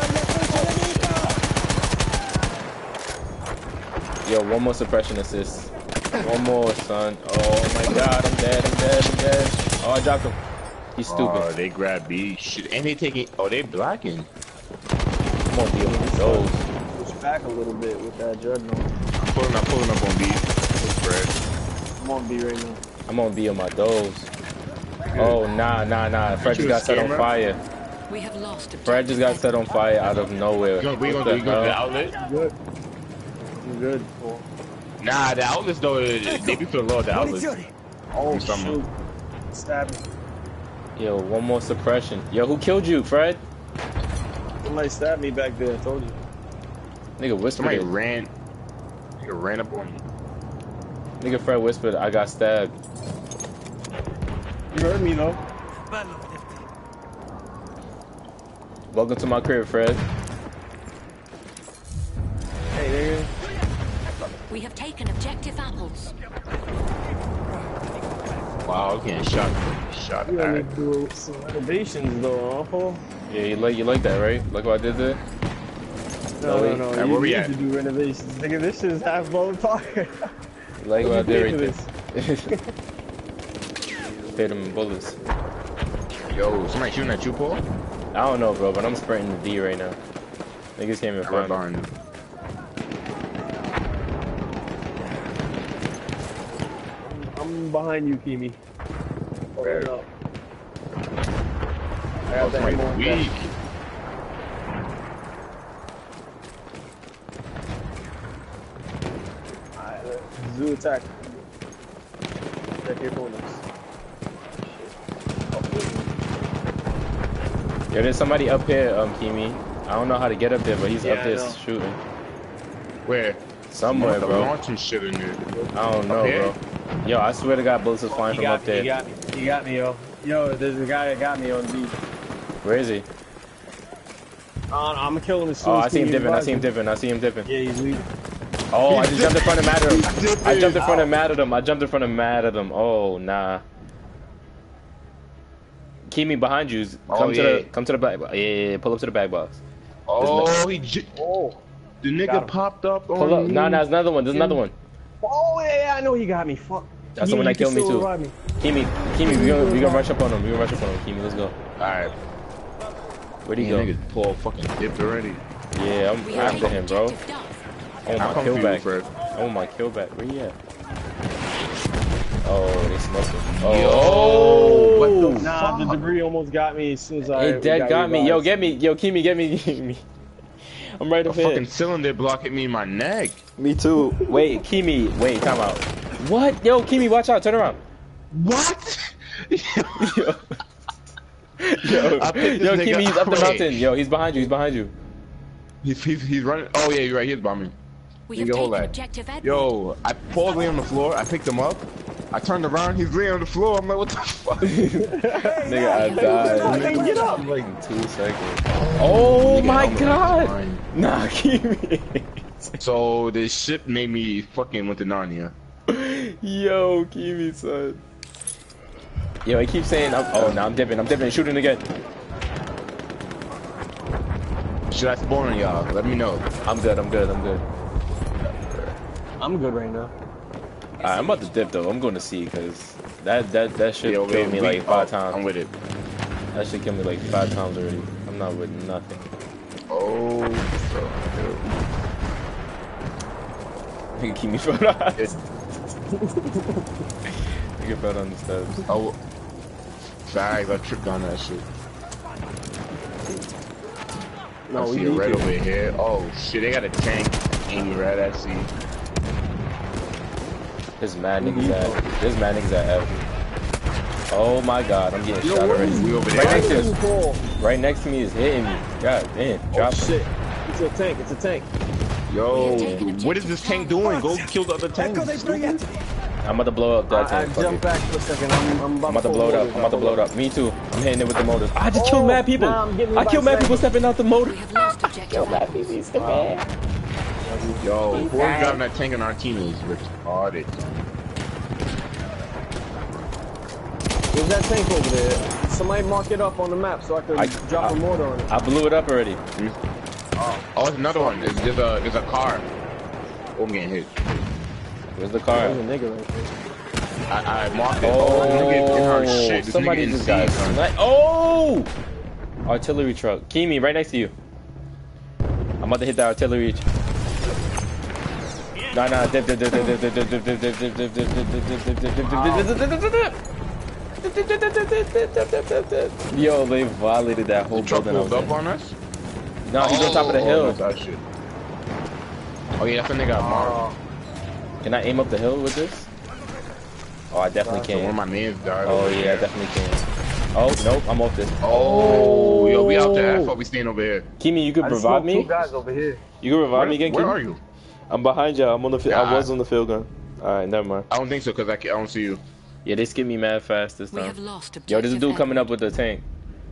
move. Yo, one more suppression assist. One more, son. Oh my God, I'm dead. Oh, I dropped him. He's stupid. Oh, they grab B. Shit, and they taking. Oh, they blocking. Come on, deal with those. Push back a little bit with that dreadnought. I'm pulling up on B. Fred. I'm on B right now. I'm gonna be on my doze. Oh, nah. Fred just you a got set on scammer? fire. We have lost objective Fred just got Echo. set on fire out of nowhere. We What gonna the do the hell? outlet? Good. I'm good. Cool. Nah, the outlets though, they be for the low. The outlets. Munizioni! Oh, Some- shoot. Stab me. Yo, one more suppression. Yo, who killed you, Fred? Somebody stabbed me back there. I told you. Nigga whispered Somebody it. ran up on me. Nigga Fred whispered, I got stabbed. You heard me though. Bello, vedete. Welcome to my crib, Fred. Hey, nigga. We have taken objective apples. Wow, I'm getting shot You gotta back. do some renovations though, huh? Yeah, you like that, right? Like what I did there? No. Hey, You where we need at? to do renovations. Nigga, this shit is half blown apart. You like what I You did paid right for there? Paid him in bullets. Yo, somebody shooting at you, Paul? I don't know, bro, but I'm sprinting the D right now. Niggas can't even I'm right find me. behind you. I'm behind you, Kimi. Where? Hold up. I Oh, got that somebody ammo weak. back. Alright, zoo attack. Check your bonus. Yo, there's somebody up here, Kimi. I don't know how to get up there, but he's Yeah, up there I know. shooting. Where? Somewhere, Motherfucker bro. launching shit in there. I don't know, here? bro. Yo, I swear to God, bullets is flying He from got up me, there. he got me, yo. Yo, there's a guy that got me on beat. Where is he? I'm gonna kill him as soon Oh, as I see him Kimi dipping. I revives see him dipping. I see him dipping. Yeah, he's leaving. Oh, I just jumped in front of mad at him. dipping. I jumped in front of mad at him. I jumped in front of mad at him. Oh, nah. Kimi behind you. Come Oh, to yeah. the black box. Yeah, pull up to the back box. Oh, Oh. the Got nigga him. popped up on Pull up. me. Nah, there's another one. There's another one. Oh, yeah, I know he got me. Fuck. That's the one that You can killed me still too. revive me. Kimi, we gonna rush up on him. We gonna rush up on him. Kimi, let's go. Alright. Where'd he Yeah, go? nigga Paul fucking dipped already. Yeah, I'm We have after taken him, bro. objective Duff. I want I'll my come kill for you, back. Fred. I want my kill back. Where he at? Oh, they smoked him. Yo, Oh, what the Nah, the debris almost got me as soon as I. It dead got me. Yo, revived. get me. Yo, Kimi, get me. Get me. I'm right A up here. fucking cylinder block hit me in my neck. Me too. Wait, Kimi. Wait, time out. What? Yo, Kimi, watch out. Turn around. What? Yo, I picked this yo, nigga Kimi, he's up the quick. mountain. Yo, he's behind you. He's behind you. He's running. Oh yeah, you're right. He's by me. We You have can hold taken that. objective Edward. Yo, I paused laying on the floor. I picked him up. I turned around. He's laying on the floor. I'm like, what the fuck? Nigga, I died. Get up. I'm like in 2 seconds. Oh Nigga, my helmet god. was mine. Nah, Kimi. So this ship made me fucking went to Narnia. Yo, Kimi, son. Yo, he keeps saying, oh, now I'm dipping, shooting again. Should I spawn on y'all? Let me know. I'm good. I'm good right now. Alright, I'm about to dip though. I'm going to see because that shit Yo, killed me like 5 times. I'm with it. That shit killed me like 5 times already. I'm not with nothing. Oh, You can keep me from that. You can fell on the steps. oh, facts. I tripped on that shit. No, I we see a need red to. over here. Oh shit, they got a tank aiming right at C. There's mad niggas at F. Oh my god, I'm getting shot already. We over Right next there. to us. Right next to me is hitting me. God damn, Oh drop him. shit. It's a tank. It's a tank. Yo, what is this tank doing? Go kill the other tank. Ecco dei proiettili. I'm about to blow up that I tank. Fuck jumped it. back for a second. I'm I'm about to blow it up. I'm about to blow it up. Me too. I'm hitting it with the motors. I just killed mad people. nah, I'm getting I killed mad by people stepping out the motor. We have lost objective Edward. Yo, whoever's driving that tank in our team is retarded. There's that tank over there. Somebody mark it up on the map so I can drop a mortar on it. I blew it up already. Oh, it's another one. There's a car. Oh, I'm getting hit. Where's the car? There's a nigga right there. I marked it. Oh, this nigga in our shit. This somebody nigga just in got C, son. sniped. Oh! Artillery truck. Kimi, right next to you. I'm about to hit the artillery. Nah, dip. Yo, they violated that whole The truck building. pulled up on us? No, he's on top of the hill. That shit. Oh yeah, that's a nigga marked. Can I aim up the hill with this? Oh, I definitely So one of can. my mans died. Oh over yeah, I there. definitely can. Oh, nope, I'm off this. Oh, yo, we out there. I thought we staying over here. Kimi, you could I just revive smoked me? 2 guys over here. You can revive me again, Where Kimi? are you? I'm behind you. I'm on the. Nah. I was on the field gun. All right, never mind. I don't think so because I don't see you. Yeah, they skipped me mad fast this We time. have lost objective Yo, there's a dude coming Edward. up with the tank.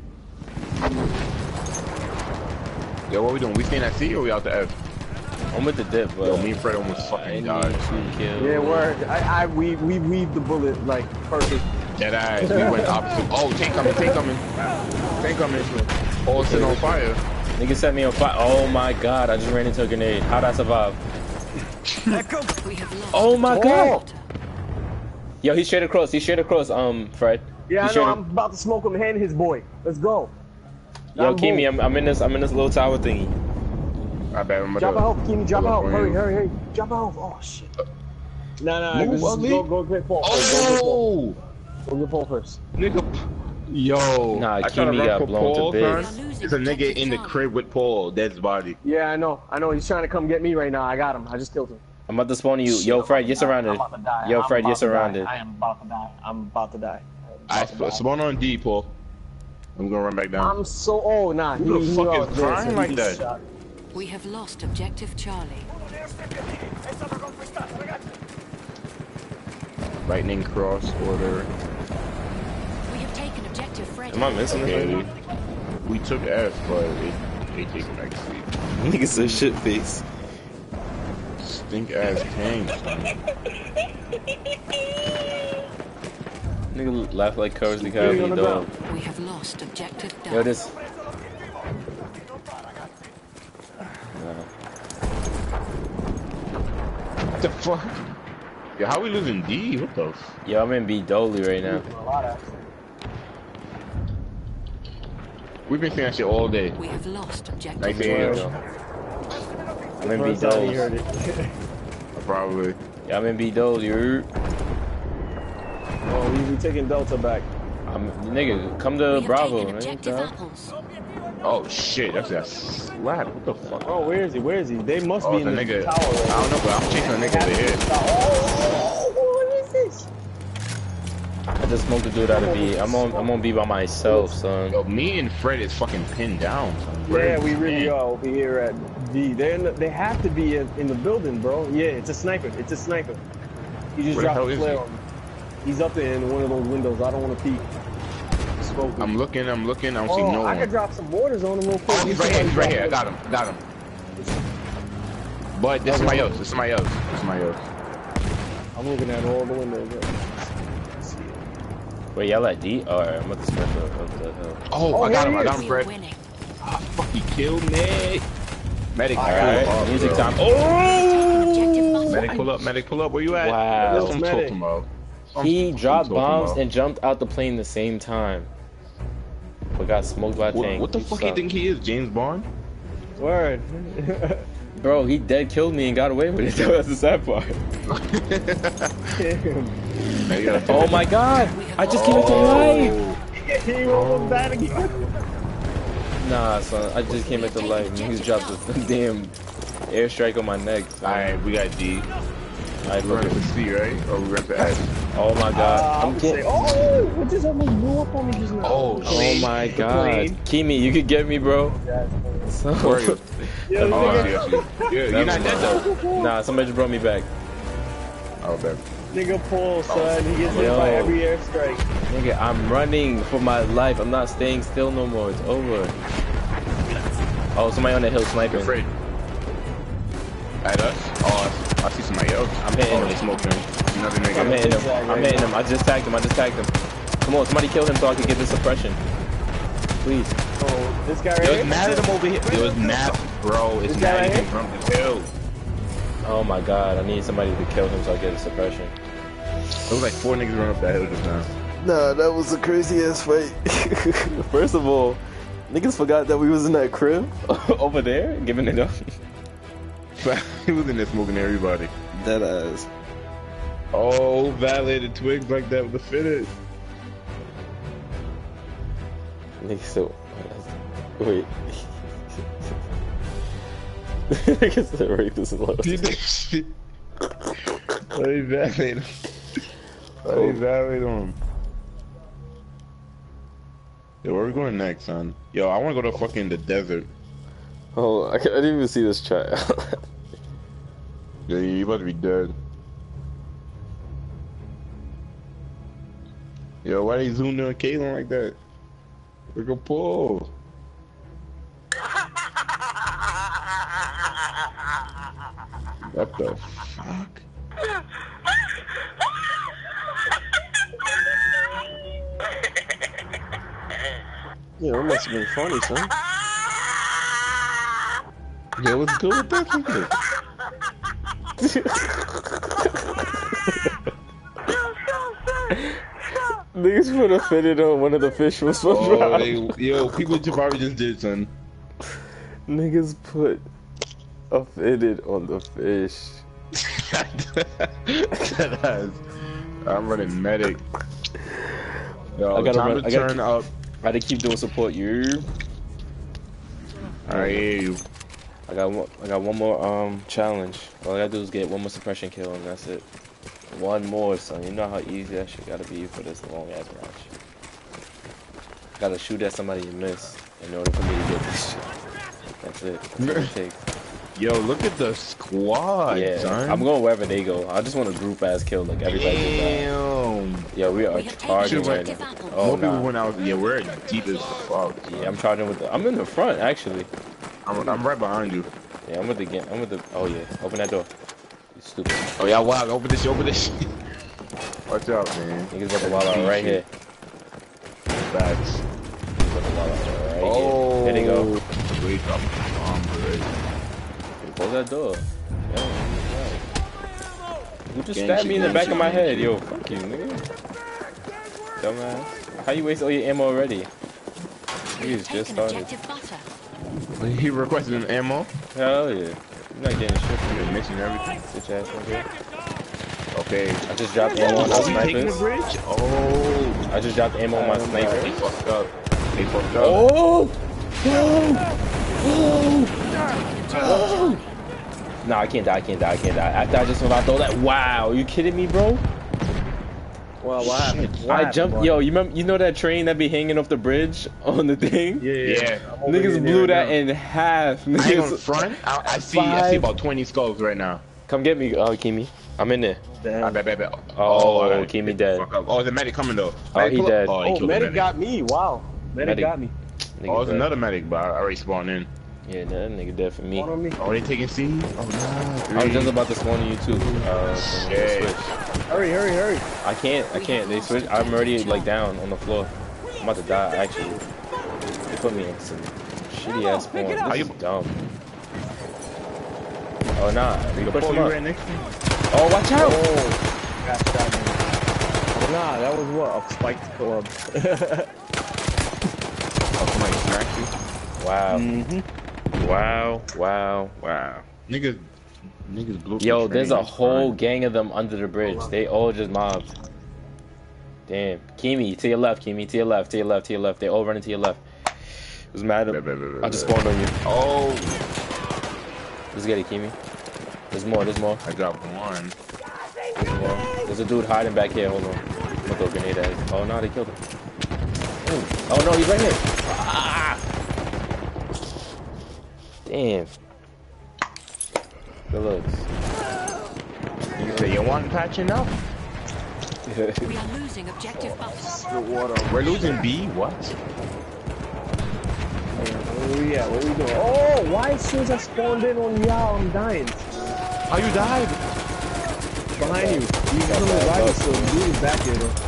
Yo, what we doing? We staying at C or we out the F? I'm with the dip, but Yo, me and Fred almost I fucking need died. 2 kills. Yeah, word. We weaved the bullet like perfect. Dead eyes. We went opposite. Oh, tank coming. Tank coming. Oh, it's sitting on fire. Nigga set me on fire. Oh my god, I just ran into a grenade. How'd I survive? We have lost Oh my objective god. Yo, he's straight across. Fred. Yeah, He's I know. straight- I'm about to smoke him and his boy. Let's go. Yo, I'm Kimi, boom. I'm in this little tower thingy. I bet I'm Drop a gonna. help, Kimi. Drop a Pull up help. on you. Hurry. Drop a help. Oh shit. Nah. Move, Just ugly. go get Paul. Oh, Go get Paul first. nigga. Yo. Nah, I tried Kimi to run got for blown to Paul, bits. son. There's a nigga in the crib with Paul, dead body. Yeah, I know. He's trying to come get me right now. I got him. I just killed him. I'm about to spawn you. Yo, Fred, you're surrounded. I'm about to die. Yo, I'm Fred, about you're to die. surrounded. I am about to die. I'm about to die. I spawn on D, Paul. I'm gonna run back down. I'm so old. Nah. Who the he fuck knew I is was there, crying so like he that? shot. We have lost objective Charlie. Lightning cross order. We have taken objective Fred. Am I missing Okay, this? we took F, but they take it back to sleep. Nigga said shit face. Stink ass tank. Nigga laugh like Courage the Getting Cowardly on the dog. ground. We have lost objective Yo, Duff. this. What the fuck? Yo, how we losing D? What the f? Yo, I'm in B Dolly right now. A lot of. We've been saying that shit all day. We have lost objective Nice Charlie. aim. I'm in B First time he heard Dolly. it. Probably. Yeah, I'm in B Dolly. Oh, we taking Delta back. Nigga, come to We have Bravo. taken Man. objective Dog. apples. Oh shit, that's that slap. What the fuck? Bro, where is he? Where is he? They must Oh, be in the the nigga. tower. I don't know, but I'm chasing a nigga over here. Oh, what is this? I just smoked the dude out of B. I'm on B by myself, son. Yo, me and Fred is fucking pinned down, son. Yeah, we really are over here at D. They have to be in the building, bro. Yeah, it's a sniper. It's a sniper. He just Where the dropped hell a is flare he? on me. He's up there in one of those windows. I don't want to peek. Smoking. I'm looking. I don't see no I one. could drop some mortars on him real quick. Oh, he's right here. He's right here. I got him. But this is somebody else. I'm looking at all the windows. Right? Wait, y'all at D? Alright, I'm about to smash over the hill. Oh, I got him, We're Fred. winning. Fuck, he killed me. Medic. Alright, music time. Oh! Objective butter. Medic, pull up. Where you at? Wow. That's what I'm Medic. talking about. He dropped bombs and and jumped out the plane the same time. But got smoked by a tank. what the You fuck suck. you think he is, James Bond? Word. Bro, he dead killed me and got away with it. That's the sad part. Oh my god! I just came into life! He rolled that again. Nah, son, I just came into life and he's dropped a damn airstrike on my neck. Alright, we got D. Alright, We're look running at to C, right? Or we're running to S? Oh my god. I'm I'm getting. saying, what just almost blew up on me just now? Oh, Oh my god. Kimi, you could get me, bro. So, Where are you? Yeah, Oh, nigga, I see. Yeah, you're not dead though. nah, somebody just brought me back. Oh, bet. nigga Paul, son, he gets hit by Yo. every airstrike. Nigga, I'm running for my life. I'm not staying still no more. It's over. Oh, somebody on the hill sniping. Afraid. At us? Oh, I see somebody else. I'm hitting Oh, him. they smoking. Another nigga. I'm hitting him. I'm hitting him. I just tagged him. Come on, somebody kill him so I can get the suppression. Please. Oh, this guy right Yo, here? it's mad at him over here. Yo, it's mad, bro. It's This guy mad right at him here? from the hill. Oh my god, I need somebody to kill him so I get the suppression. There was like 4 niggas running up that hill just now. Nah, that was a crazy ass fight. First of all, niggas forgot that we was in that crib over there, giving it up. He was in there smoking everybody. That ass. Oh, violated twigs like that with the finish. Nigga, so wait. Nigga said rate is low. He did shit. Oh, he violated him. Oh, he violated him. Yo, where we going next, son? Yo, I want to go to fucking the desert. Oh, I didn't even see this chat. Yeah, you about to be dead. Yo, why they zoomed in on Caitlyn like that? Look at Paul. What the fuck? Yeah, that must have been funny, son. Yo, what's good with that nigga? Niggas put a fitted on one of the fish was supposed to Oh, drop. yo, people probably just did, son. Niggas put a fitted on the fish. I'm running medic. Yo, I gotta time run- to I gotta turn up. I had to keep doing support, you. I hear you. I got one more challenge. All I gotta do is get one more suppression kill and that's it. One more, son. You know how easy that shit gotta be for this long ass match. Gotta shoot at somebody you miss in order for me to get this shit. That's it. That's what it takes. Yo, look at the squad, Yeah, son. I'm going wherever they go. I just want a group ass kill like everybody just Damn. died. Yo, we are We have taken charging right objective now. Apple. Oh, More people nah. went out. Yeah, we're deep as fuck. Yeah, I'm charging with the. I'm in the front actually. I'm right behind you. Yeah, I'm with the. I'm with the. Oh yeah, open that door. You stupid. Oh yeah, wow, open this shit. Watch out, man. Niggas about to wall out right here. Facts. Niggas about to wall out right Oh. here. There they go. Wait, I'm good. Close that door. Yeah, right. Who just Gang stabbed shit, me in the gang back shit. of my head? Yo, fuck you, nigga. Dumbass. How you waste all your ammo already? We You have just taken started. objective butter. He requested an ammo. Hell yeah. You're not getting shit from You're missing everything. bitch ass nigga. Okay. I just dropped ammo on my Oh, he taking the snipers. bridge? Oh. I just dropped ammo on my They snipers. fucked up. They fucked up. Oh! Nah, I can't die. After I just about to throw that. Wow, are you kidding me, bro? Well, what happened? What I happened, jumped. boy? Yo, you know that train that be hanging off the bridge on the thing? Yeah. I'm over here Niggas blew right that now. in half. I ain't on Niggas, front. I see about 20 skulls right now. come get me, Kimi. I'm in there. I Damn. bet. Oh, I gotta Kimi get the dead. fuck up. Oh, the medic coming though. Oh, Medic he pull up. dead. Oh, he Oh, killed the medic got me. Wow. Medic got me. Nigga Oh, there's dead. another medic, but I already spawned in. Yeah, that nigga dead for me. One on me. Oh, they taking C? Oh, no. I was just about to spawn on you too. Shit. Switch. Hurry. I can't. They switch. I'm already like down on the floor. I'm about to die actually. They put me in some shitty ass spawn. This is dumb. Oh nah, we can push him up. Right next to me. Oh, watch out! Oh, got shot, man. Nah, that was what? A spiked club. Oh, somebody smacked you. Wow. Wow. Niggas blew. Yo, the there's train. a whole gang of them under the bridge. They all just mobbed. Damn. Kimi, to your left, Kimi. To your left. They all running to your left. It was mad. I just spawned on you. Oh, Let's get it, Kimi. There's more. I dropped one. There's a dude hiding back here. Hold on. I'm gonna throw a grenade at him. Oh no, they killed him. Ooh. Oh no, he's right here. Ah! Damn. Good looks. You say you want patching up? We are losing objective butter. We're losing B. What? Where we at? What we doing? Oh, why as soon as I spawned in on y'all, I'm dying. How you died? Behind you. You can come revive me still. The dude is back here though.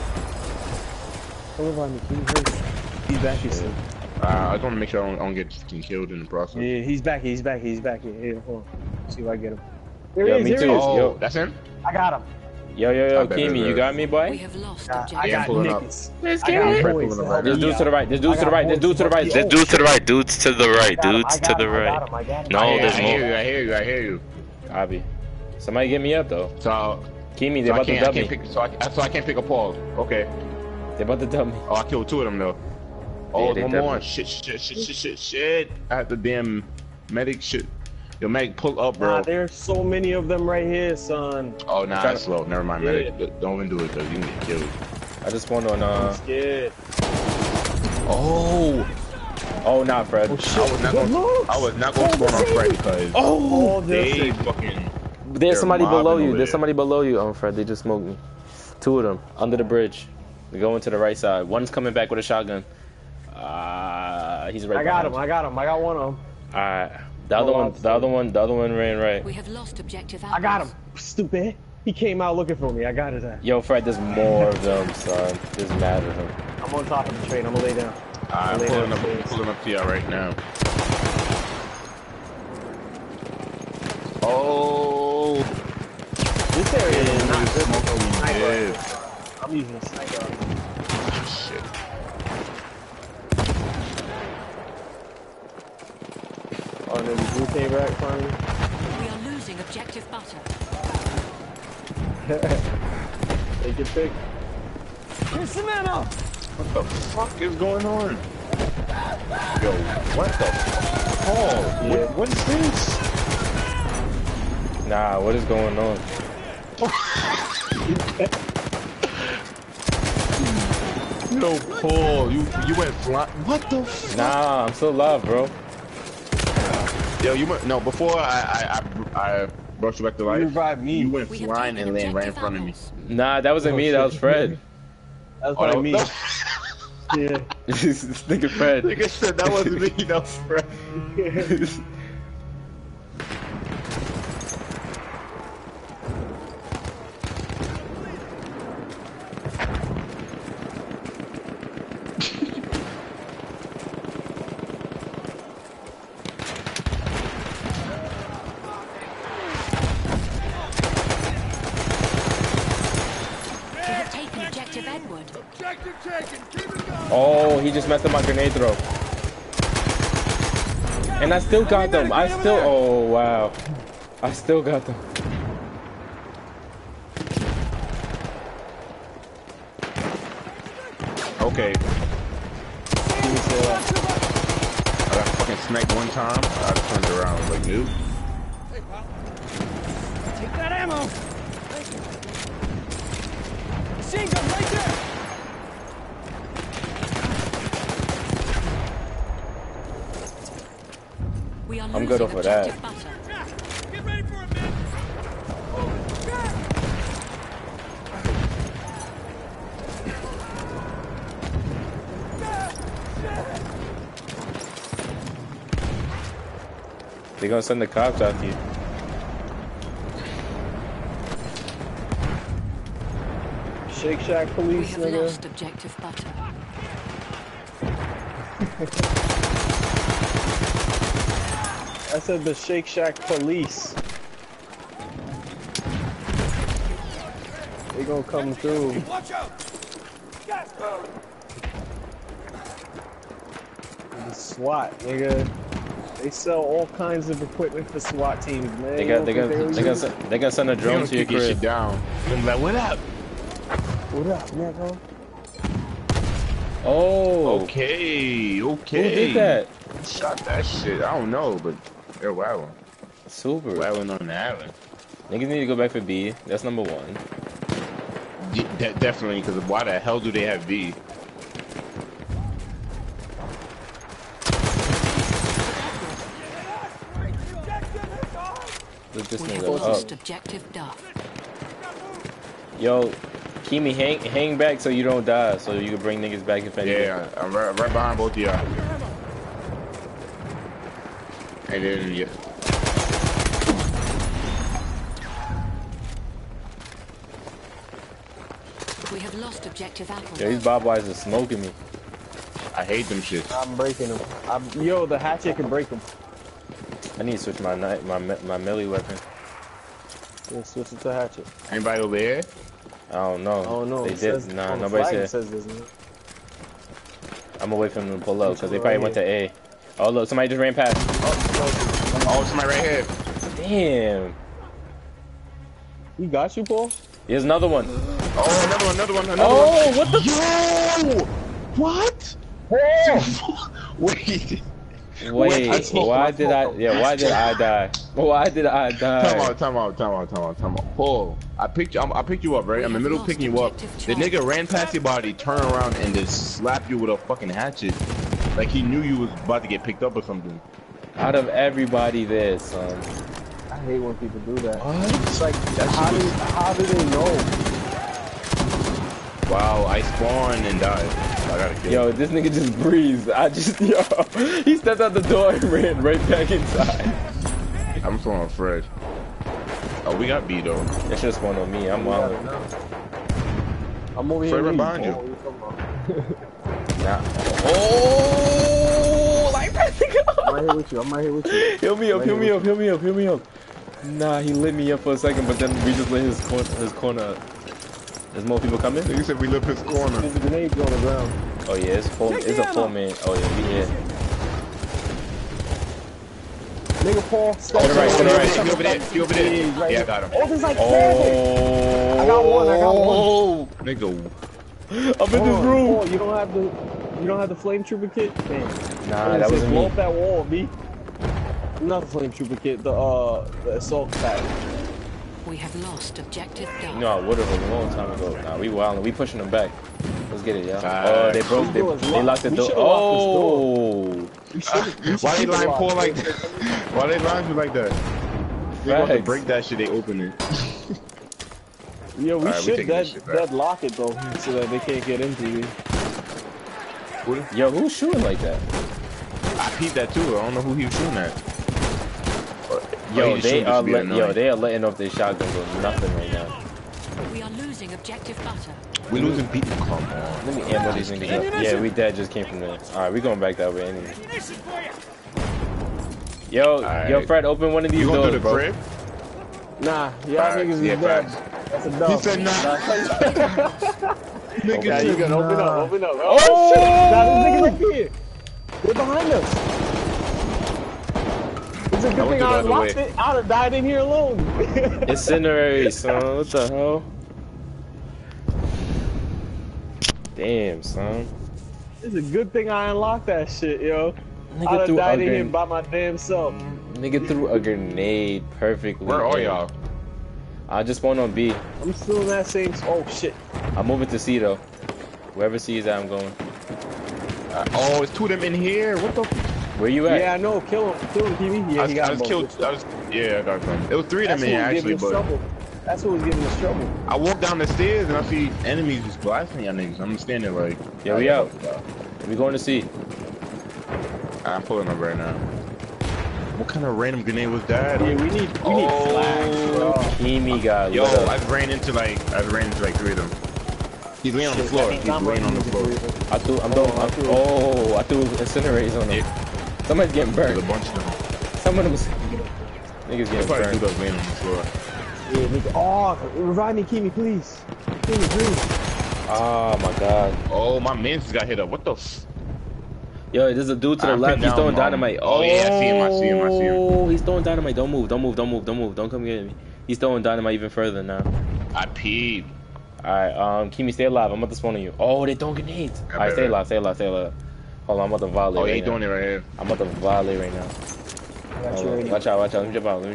Come revive me. Can you hurt me? He's back here still. I just want to make sure I don't get killed in the process. Yeah, he's back here. Here, hold on. See if I get him. There Yeah, he is. me There too. he is. Oh, Yo. that's him? I got him. Yo, bet, Kimi, bet. you got me, We boy? have lost I objective. Yeah, I'm got pulling up. niggas. Let's I get got it. boys Pulling to up help There's me dudes to the out. right. There's dudes to the right. There's dudes to the right. There's dudes to the right. Dudes to the right. Dudes to the right. I got him. No, I there's more. hear you. Abby. Somebody get me up though. So, Kimi, they so I about to dub can't me. pick. So I can't pick a Paul. Okay. They about to dub me. Oh, I killed two of them though. Oh, Yeah, they one more. definitely- Shit. I had the damn medic shit. Yo, medic, pull up, bro. Nah, there's so many of them right here, son. Oh, nah, Try that's to- slow. Never mind, Yeah. medic. Don't even do it, because you can get killed. I just spawned on I'm scared. Oh nah, Fred. I was not going to spawn on Fred, because Oh, they fucking... there's they're somebody mobbing below you. over There's there. somebody below you. Fred, they just smoked me. Two of them under the bridge. They're going to the right side. One's coming back with a shotgun. He's right. I got behind him. I got him. I got one of them. you. Alright. The other one ran right. We have lost objective. I got him. Stupid. He came out looking for me. I got his ass. Yo, Fred, there's more of them, son. There's mad of them. I'm on top of the train. I'm gonna lay down. I'm pulling up to you right now. Oh, This area is not good. yeah. I'm using a sniper. Shit. Oh, no, the blue came back finally. We are losing objective butter. Take your pick. Here's some ammo. What the fuck is going on? Yo, what the fuck? Oh, Yeah. what is this? Nah, what is going on? Yo, Paul, you went flying. What the fuck? Nah, I'm still alive, bro. Yo, you went, no, before I brought you back to life, revived me. you went We have flying taken and landed right in objective front of me. apples. Nah, that wasn't me. That was Fred. That's Oh, what I mean. that- Yeah. This nigga Fred. Nigga said that wasn't me, that was Fred. We have taken objective Edward. Objective taken. Keep it going. Oh, he just messed up my grenade throw. And I still got them. Oh, wow. I still got them. Okay. got fucking sniped one time. I turned around like, nope. Hey, pal. Take that ammo. Thank you. Machine gun right there. We are I'm losing good off of that. objective butter. Jack, get ready for a minute. Oh, Jack. They gonna send the cops after you. Shake Shack We police, have nigga. lost objective butter. I said the Shake Shack police. They gonna come through. Watch out. Gas. The SWAT, nigga. They sell all kinds of equipment for SWAT teams, man. They You don't got think they got send a You drone don't to your kick your shit crib. down. I'm like, what up? What up, nigga? Oh, Okay, who okay. did that? Shot that shit. I don't know, but they're wilding. Super. Wilding on the island. Niggas need to go back for B. That's number one. Definitely, because why the hell do they have B? Look this We have nigga up. lost objective Duff. Yo, Kimi, hang back so you don't die, so you can bring niggas back if anything. Yeah, I'm right behind both of y'all. And then, yeah. We have lost objective apple. Yo, these barbed wires are smoking me. I hate them shits. I'm breaking them. Yo, the hatchet can break them. I need to switch my my melee weapon. Yeah, switch it to hatchet. Anybody over here? I don't know. Oh no, They it did. says, Nah, on the nobody's flag here. it says this, man. I'm gonna wait for them to pull up because they Right probably went to A. Oh look, somebody just ran past. Oh, somebody right here. Damn. He got you, Paul? Here's another one. Oh, another one. Oh, what the? Yo! What? Wait. Wait, I smoked why my did I? phone. Yeah, why did I die? Why did I die? Time out. Paul, I picked you up, right? I'm in the middle of picking you up. The nigga ran past your body, turned around, and just slapped you with a fucking hatchet. Like he knew you was about to get picked up or something. Out of everybody there, son. I hate when people do that. What? It's like, That shit was- how do they know? Wow, I spawned and died. I gotta kill Yo, him. this nigga just breathed. He stepped out the door and ran right back inside. I'm throwing Fred. Oh, we got B though. That shit spawned on me. I'm wild. I'm over Fred here. right behind you. Nah. Oh, like that nigga. I'm right here with you. Heal me up. Nah, he lit me up for a second, but then we just lit his corner up. There's more people coming? Nigga said we live his corner. There's a grenade on the ground. Oh yeah, it's a full man. Oh yeah, we here. Nigga, Paul, stop. To the right. He over there. He's right Yeah, I here. got him. Oh, there's like Oh. I got one. Nigga, Up in this room. Oh, you don't have the flame trooper kit? Damn. Nah, that wasn't blow me. up that wall, B. Not the flame trooper kit, the assault pack. We have lost objective Duff. You know, I would have a long time ago. Nah, we wildin'. We pushing them back. Let's get it, y'all. Alright. Oh, they broke. They locked the We door. should've locked this door. Oh. why they lying Paul like that? Why they lying you like that? They want to Facts. break that shit, they open it. Yeah, we Alright, we should taking this shit back. deadlock it though, so that they can't get into you. Yo, who's shooting like that? I peeped that too. I don't know who he was shooting at. Yo, he just they shooting are just to be annoying. they are letting off their shotguns or nothing right now. We are losing objective butter. We losing people. Come on. Let me ammo these niggas up. Yeah, we dead just came from there. Alright, we going back that way anyway. Ammunition for you. Yo, Alright. yo, Fred, open one of these You going doors, through the bro. crib? Nah, y'all Facts, niggas is yeah, dead. facts. That's a He dub. said nah. Nigga Yeah, you said can nah. open up. Oh! shit! Nah, these niggas up here. They're behind us. It's a I good went thing the I other unlocked way. it. I'd have died in here alone. Incendiary, son. What the hell? Damn, son. It's a good thing I unlocked that shit, yo. I'd have died in here by my damn self. Nigga threw a grenade perfectly. Where are y'all? I just spawned on B. I'm still in that same. Oh shit. I'm moving to C though. Wherever C is at, I'm going. Oh, it's two of them in here. What the? Where you at? Yeah, I know. Kill him, Kiwi. Yeah, he got I just killed. Yeah, I got him. It was three of them in here actually, but that's what was giving us trouble. I walk down the stairs and I see enemies just blasting y'all niggas. I'm standing like. Yeah, we out. We going to C. I'm pulling up right now. What kind of random grenade was that? Yeah, we need flags, bro. Kimi got Yo, I ran into like three of them. He's laying on the floor. He's laying on the floor. I threw incinerators on him. Somebody's getting burned. There's a bunch of them. Someone was niggas getting burned. Dude laying on the floor. Yeah, nigga. Oh, revive me, Kimi, please. Kimi, please. Oh my god. Oh, my man just got hit up. What the? Yo, there's a dude to the left. He's throwing dynamite. Oh yeah, I see him. Oh, he's throwing dynamite. Don't move. Don't come get me. He's throwing dynamite even further now. I peed. Alright, Kimi, stay alive. I'm about to spawn on you. Oh, they're throwing grenades. Alright, stay alive. Hold on, I'm about to violate. Oh, yeah, doing it right here. I'm about to violate right now. Watch out. Let me jump out.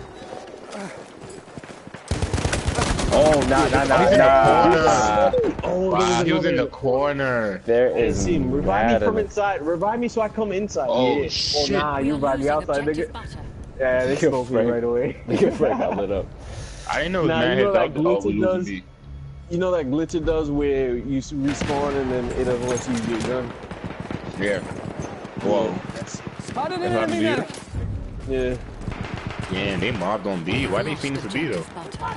Oh, nah. Oh, wow, he was in the corner. There is. Revive me from inside. Revive me so I come inside. Oh, yeah. shit. Oh, nah, you revive me outside, nigga. Yeah, they smoked me right away. Nigga Frank got lit up. I didn't know man hit that glitch does. You know that glitch it does where you respawn and then it doesn't let you get done? Yeah. Whoa. Spotted an enemy now. Yeah. Yeah, they mobbed on B. Why they Phoenix for B though?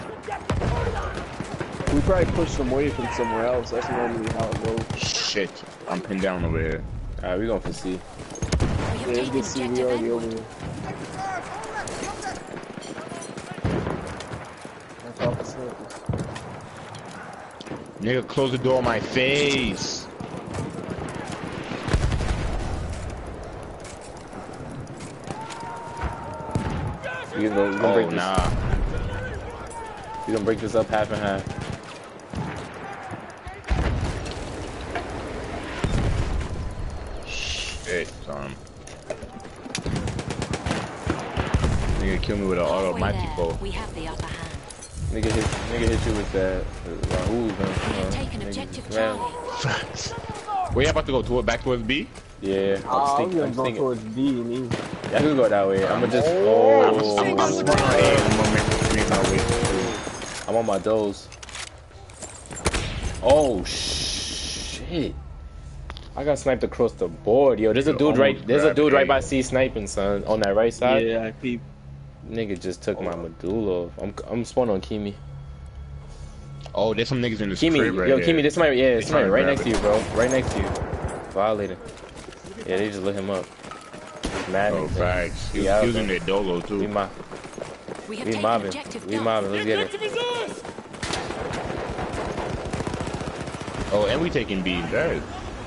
We probably pushed them away from somewhere else. That's normally how it goes. Shit. I'm pinned down over here. Alright, we going for C. Yeah, you can see we already over here. Nigga, close the door on my face. We gonna break this. We gonna break this up half and half. Shit, son. Nigga kill me with an automatic. We have the upper hand. Nigga hit you with that. We have taken objective Charlie. Where you about to go? Back towards B? Yeah. I'm gonna go towards D and E. Yeah, I can go that way. I'm gonna just. I'm on my doze. Oh shit! I got sniped across the board, yo. There's a dude right. There's a dude right by C sniping, son, on that right side. Yeah, I peep. Nigga just took my medulla off. I'm spawning on Kimi. Oh, there's some niggas in this Kimi, crib right yo, here. Kimi, this somebody, yeah, somebody right next to you, bro. Right next to you. Violating. Yeah, they just lit him up. He's mad. Oh, facts. He was using their dolo too. We mobbing. Let's get it. Oh, and we taking B. That.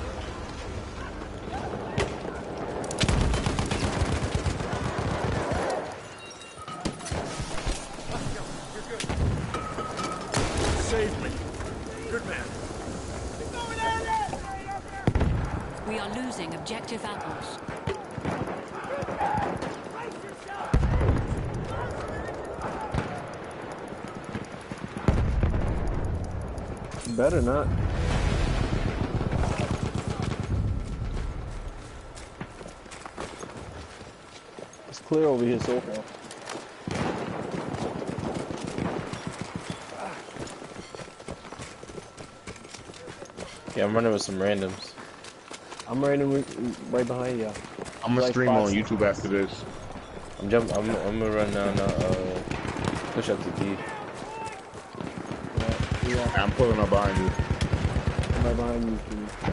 Saved me. Good man. We are losing objective apples. Better not. It's clear over here so far. Yeah, I'm running with some randoms. I'm running right behind you. I'm gonna stream on YouTube after this. I'm gonna run down. Push up to D. Yeah. I'm pulling up behind you. I'm right behind you.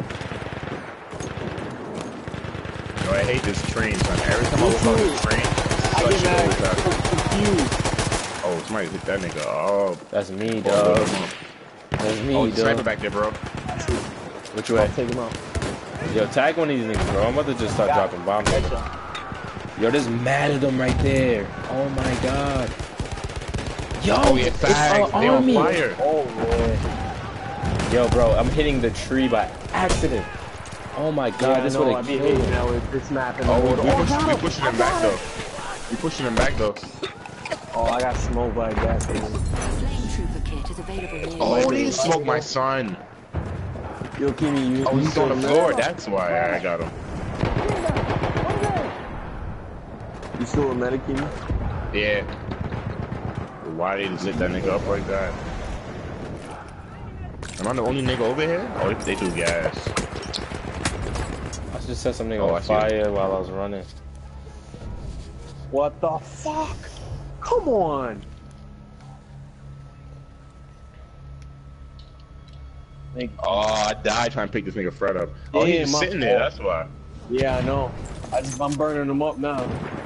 Yo, I hate this train, son. Every time I look on this train, I get confused. oh, somebody hit that nigga. Oh, That's me, dog. That's me, oh, dog. sniper back there, bro. Which way? Take him out. Yo, tag one of these niggas, bro. I'm about to just start dropping bombs. Yo, there's mad at them right there. Oh my god. Yo, Oh, yeah, it's facts. our They on army. fire. Oh man. Yo, bro, I'm hitting the tree by accident. Oh my god, Yeah, this I know, would I have be killed hating him. now with this map and Oh, the we pushing him back though. We pushing him back though. Oh, I got smoked by a gas station. A flame trooper kit is available near Oh, you. they smoked my son. Yo, Kimi, you. Oh, you he's still on the in floor. medic? That's why I got him. You still a medic, Kimi? Yeah. Why they just lit that nigga up like that? Am I the only nigga over here? Oh, they do gas. I just set something Oh, I on see it. fire while I was running. What the fuck? Come on. Like, Oh, I died trying to pick this nigga Fred up. Oh, Yeah, he's my sitting there. fault. That's why. yeah, I know. I'm burning them up now.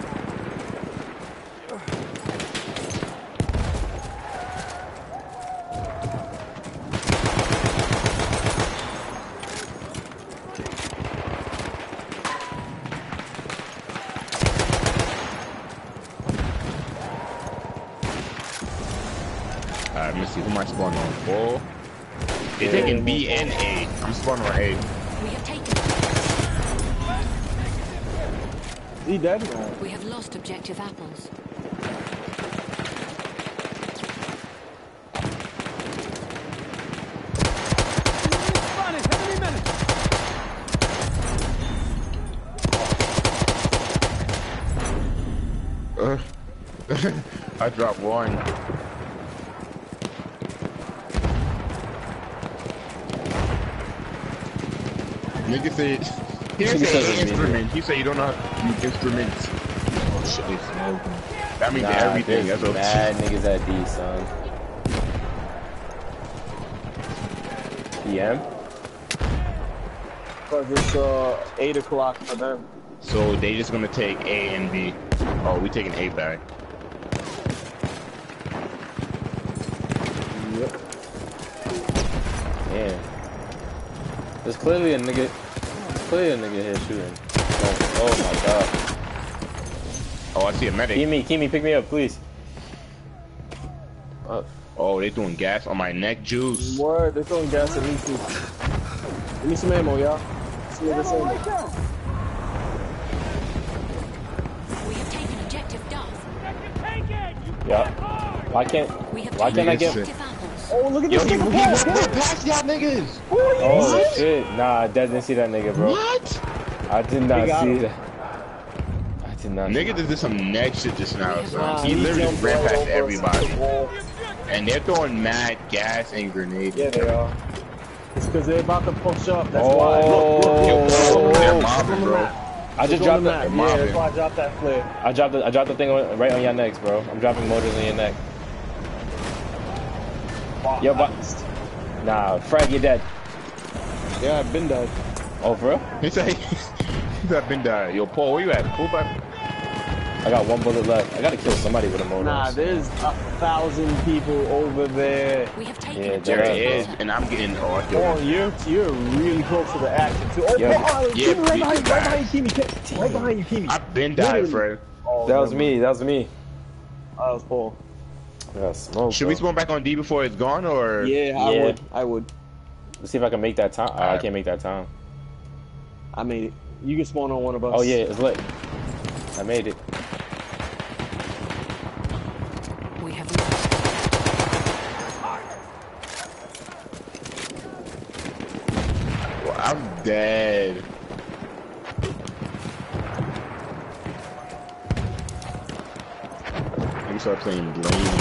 Alright, let me see. Who am I spawning on? 4. They're taking B and A. I'm spawning on A. We have taken. Is he dead? We have lost objective apples. Spotted! Enemy medic! I dropped 1. Nigga said, he didn't say instrument. He said you don't know how to use instruments. Oh shit, they smoking. That means everything. There's That's what bad niggas at D, son. PM? Because it's 8 o'clock for them. So they just gonna take A and B. Oh, we taking A back. Yep. Yeah. There's clearly a nigga. Here shooting. Oh my god. Oh, I see a medic. Kimi, pick me up, please. Oh, they doing gas on my neck juice. Word, they're throwing gas at me too. Give me some ammo, y'all. See what this ammo. We have taken objective Duff. Yeah. Why can't We have I taken get? objective apples. Oh, look at Yo, this he nigga. walked past y'all niggas. Oh shit! Nah, I didn't see that nigga, bro. What? I did not got see him. that. I did not. Nigga just did some neck shit just now, Nah, son. He literally just jumped ran right past over everybody. the wall. And they're throwing mad gas and grenades. Yeah, they are. It's because they're about to push up. That's Oh. why. Look, They're look. mobbing, bro. I just Look on dropped the the. map. Yeah, that's mobbing. why I dropped that flare. I dropped the thing right on your necks, bro. I'm dropping motors on your neck. Yo, but nah, Frag, you're dead. Yeah, I've been dead. Oh, for real? He said, he's up and died. Yo, Paul, where you at? Pull back. I got 1 bullet left. I gotta kill somebody with a motor. Nah, there's 1,000 people over there. We have taken Yeah, There objective it is, and I'm getting Oh, killed. you're really close to the action too. Oh, Yeah, yeah, Kimi, right behind you, Kimi. Right behind you, Kimi. I've been died, Fred. Oh, That was never me. mind. That was me. That was Paul. Yeah, smoke. Should we spawn back on D before it's gone, or? Yeah, Yeah. I would. Let's see if I can make that time. I Alright. can't make that time. I made it. You can spawn on one of us. Oh yeah, it's lit. I made it. We have lost. Well, I'm dead. Let me start playing Blame.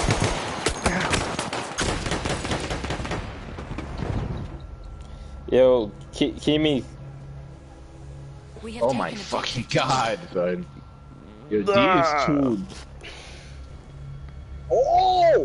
Yo, Kimi. We have Oh taken my objective fucking Charlie. god, son. Yo, D is too. Oh!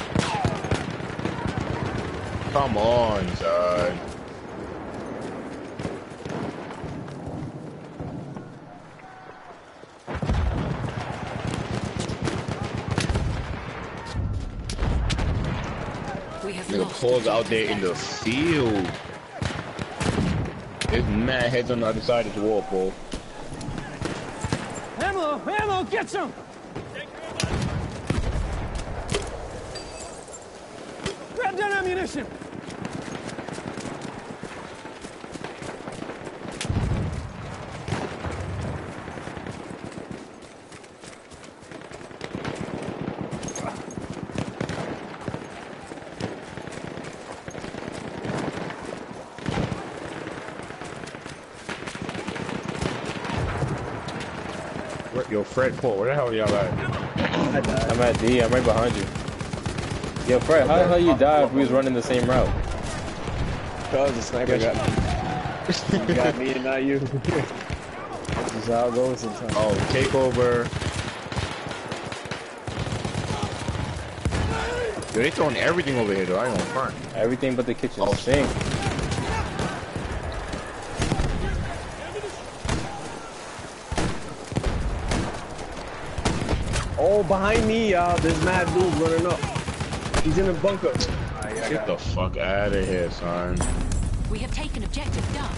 Come on, son. have Nigga lost pulls out there objective in the X. field. There's mad heads on the other side of the wall, Paul. Ammo! Ammo! Get some! Grab that ammunition! Yo, Fred, Paul, where the hell are y'all at? I'm at D. I'm right behind you. Yo, Fred, how the hell you die if we was running the same route? Cause the sniper got me. He got me and not you. This is how it goes sometimes. Oh, takeover. Yo, they throwing everything over here, though. I ain't gonna front. Everything but the kitchen sink. Oh, behind me, y'all. There's mad dudes running up. He's in a bunker. Get the fuck out of here, son. We have taken objective Duff.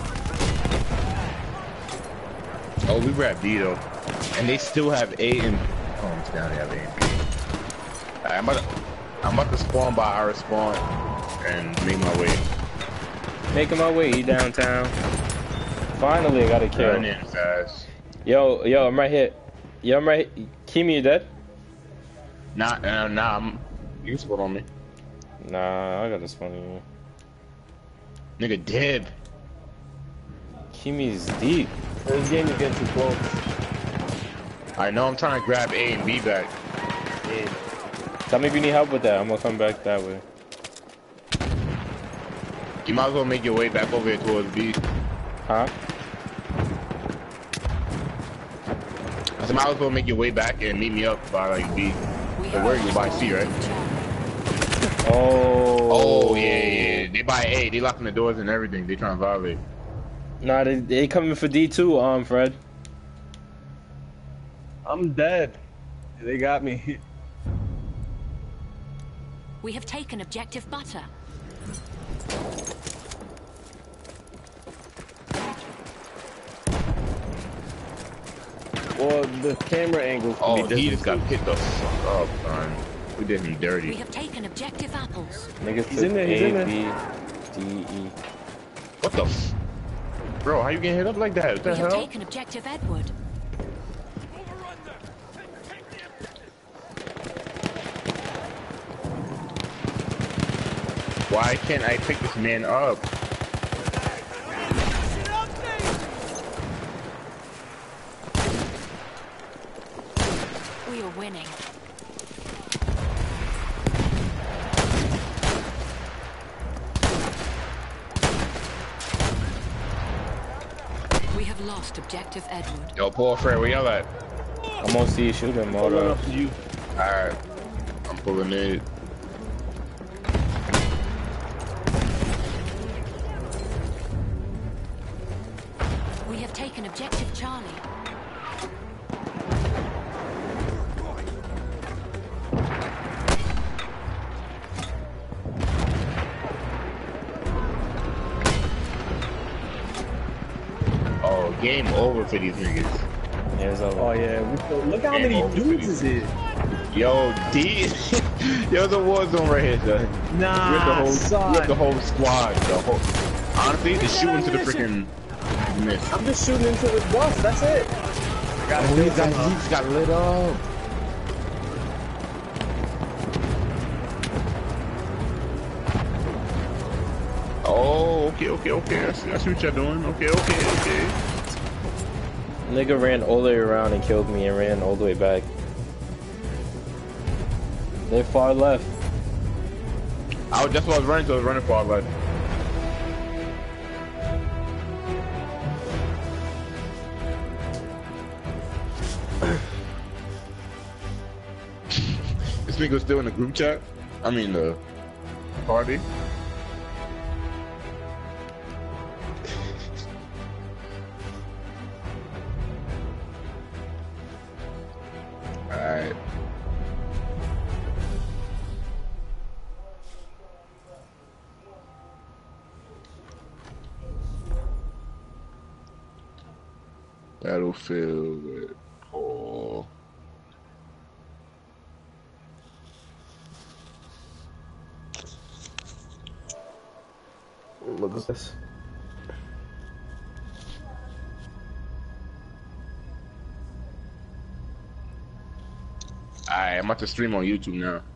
Oh, we grabbed D, though. And they still have A and... Oh, I'm down. They have A and B. Alright, I'm about to spawn by our spawn and make my way. Making my way downtown. Finally, I got a kill. Run in fast. Yo, I'm right here. Yo, I'm right here. Kimi, you dead? Nah, you can spawn on me. Nah, I got this funny. Nigga dead. Kimi's deep. This game is getting too close. I know I'm trying to grab A and B back. Yeah. Tell me if you need help with that. I'm gonna come back that way. You might as well make your way back over here towards B. Huh? I said, might as well make your way back and meet me up by like B. So where are you by C, right? Oh yeah. They by A. They locking the doors and everything. They trying to violate. Nah, they coming for D2, Fred. I'm dead. They got me. We have taken objective Butter. Well, the camera angles. Oh, he just got hit the fuck up, son. We did him dirty. We have taken objective Apples. Niggas He's in there, he's in there. A, B, D, E. What the f... Bro, how you getting hit up like that? What the We have hell? taken objective Edward. Why can't I pick this man up? We are winning. We have lost objective Edward. Yo, Paul Fred, where y'all at? I'm gonna see you shoot him, Pulling Moto. up to you. Alright. I'm pulling it. We have taken objective Charlie. Oh, game over for these niggas. Here's over. Oh yeah, look how many dudes is it? Yo, D. Yo, the war zone right here, son. Nah, We have the whole squad. The whole. Honestly, the shooting to the freaking miss. I'm just shooting into the bus. That's it. I gotta Oh, do he just got lit up. Oh, okay. I see what y'all doing. Okay. Nigga ran all the way around and killed me and ran all the way back. They're far left. That's what I was running to. I was running far left. This nigga still in the group chat? I mean, the party? Alright. Battlefield with Paul. Look at this. Alright, I'm about to stream on YouTube now.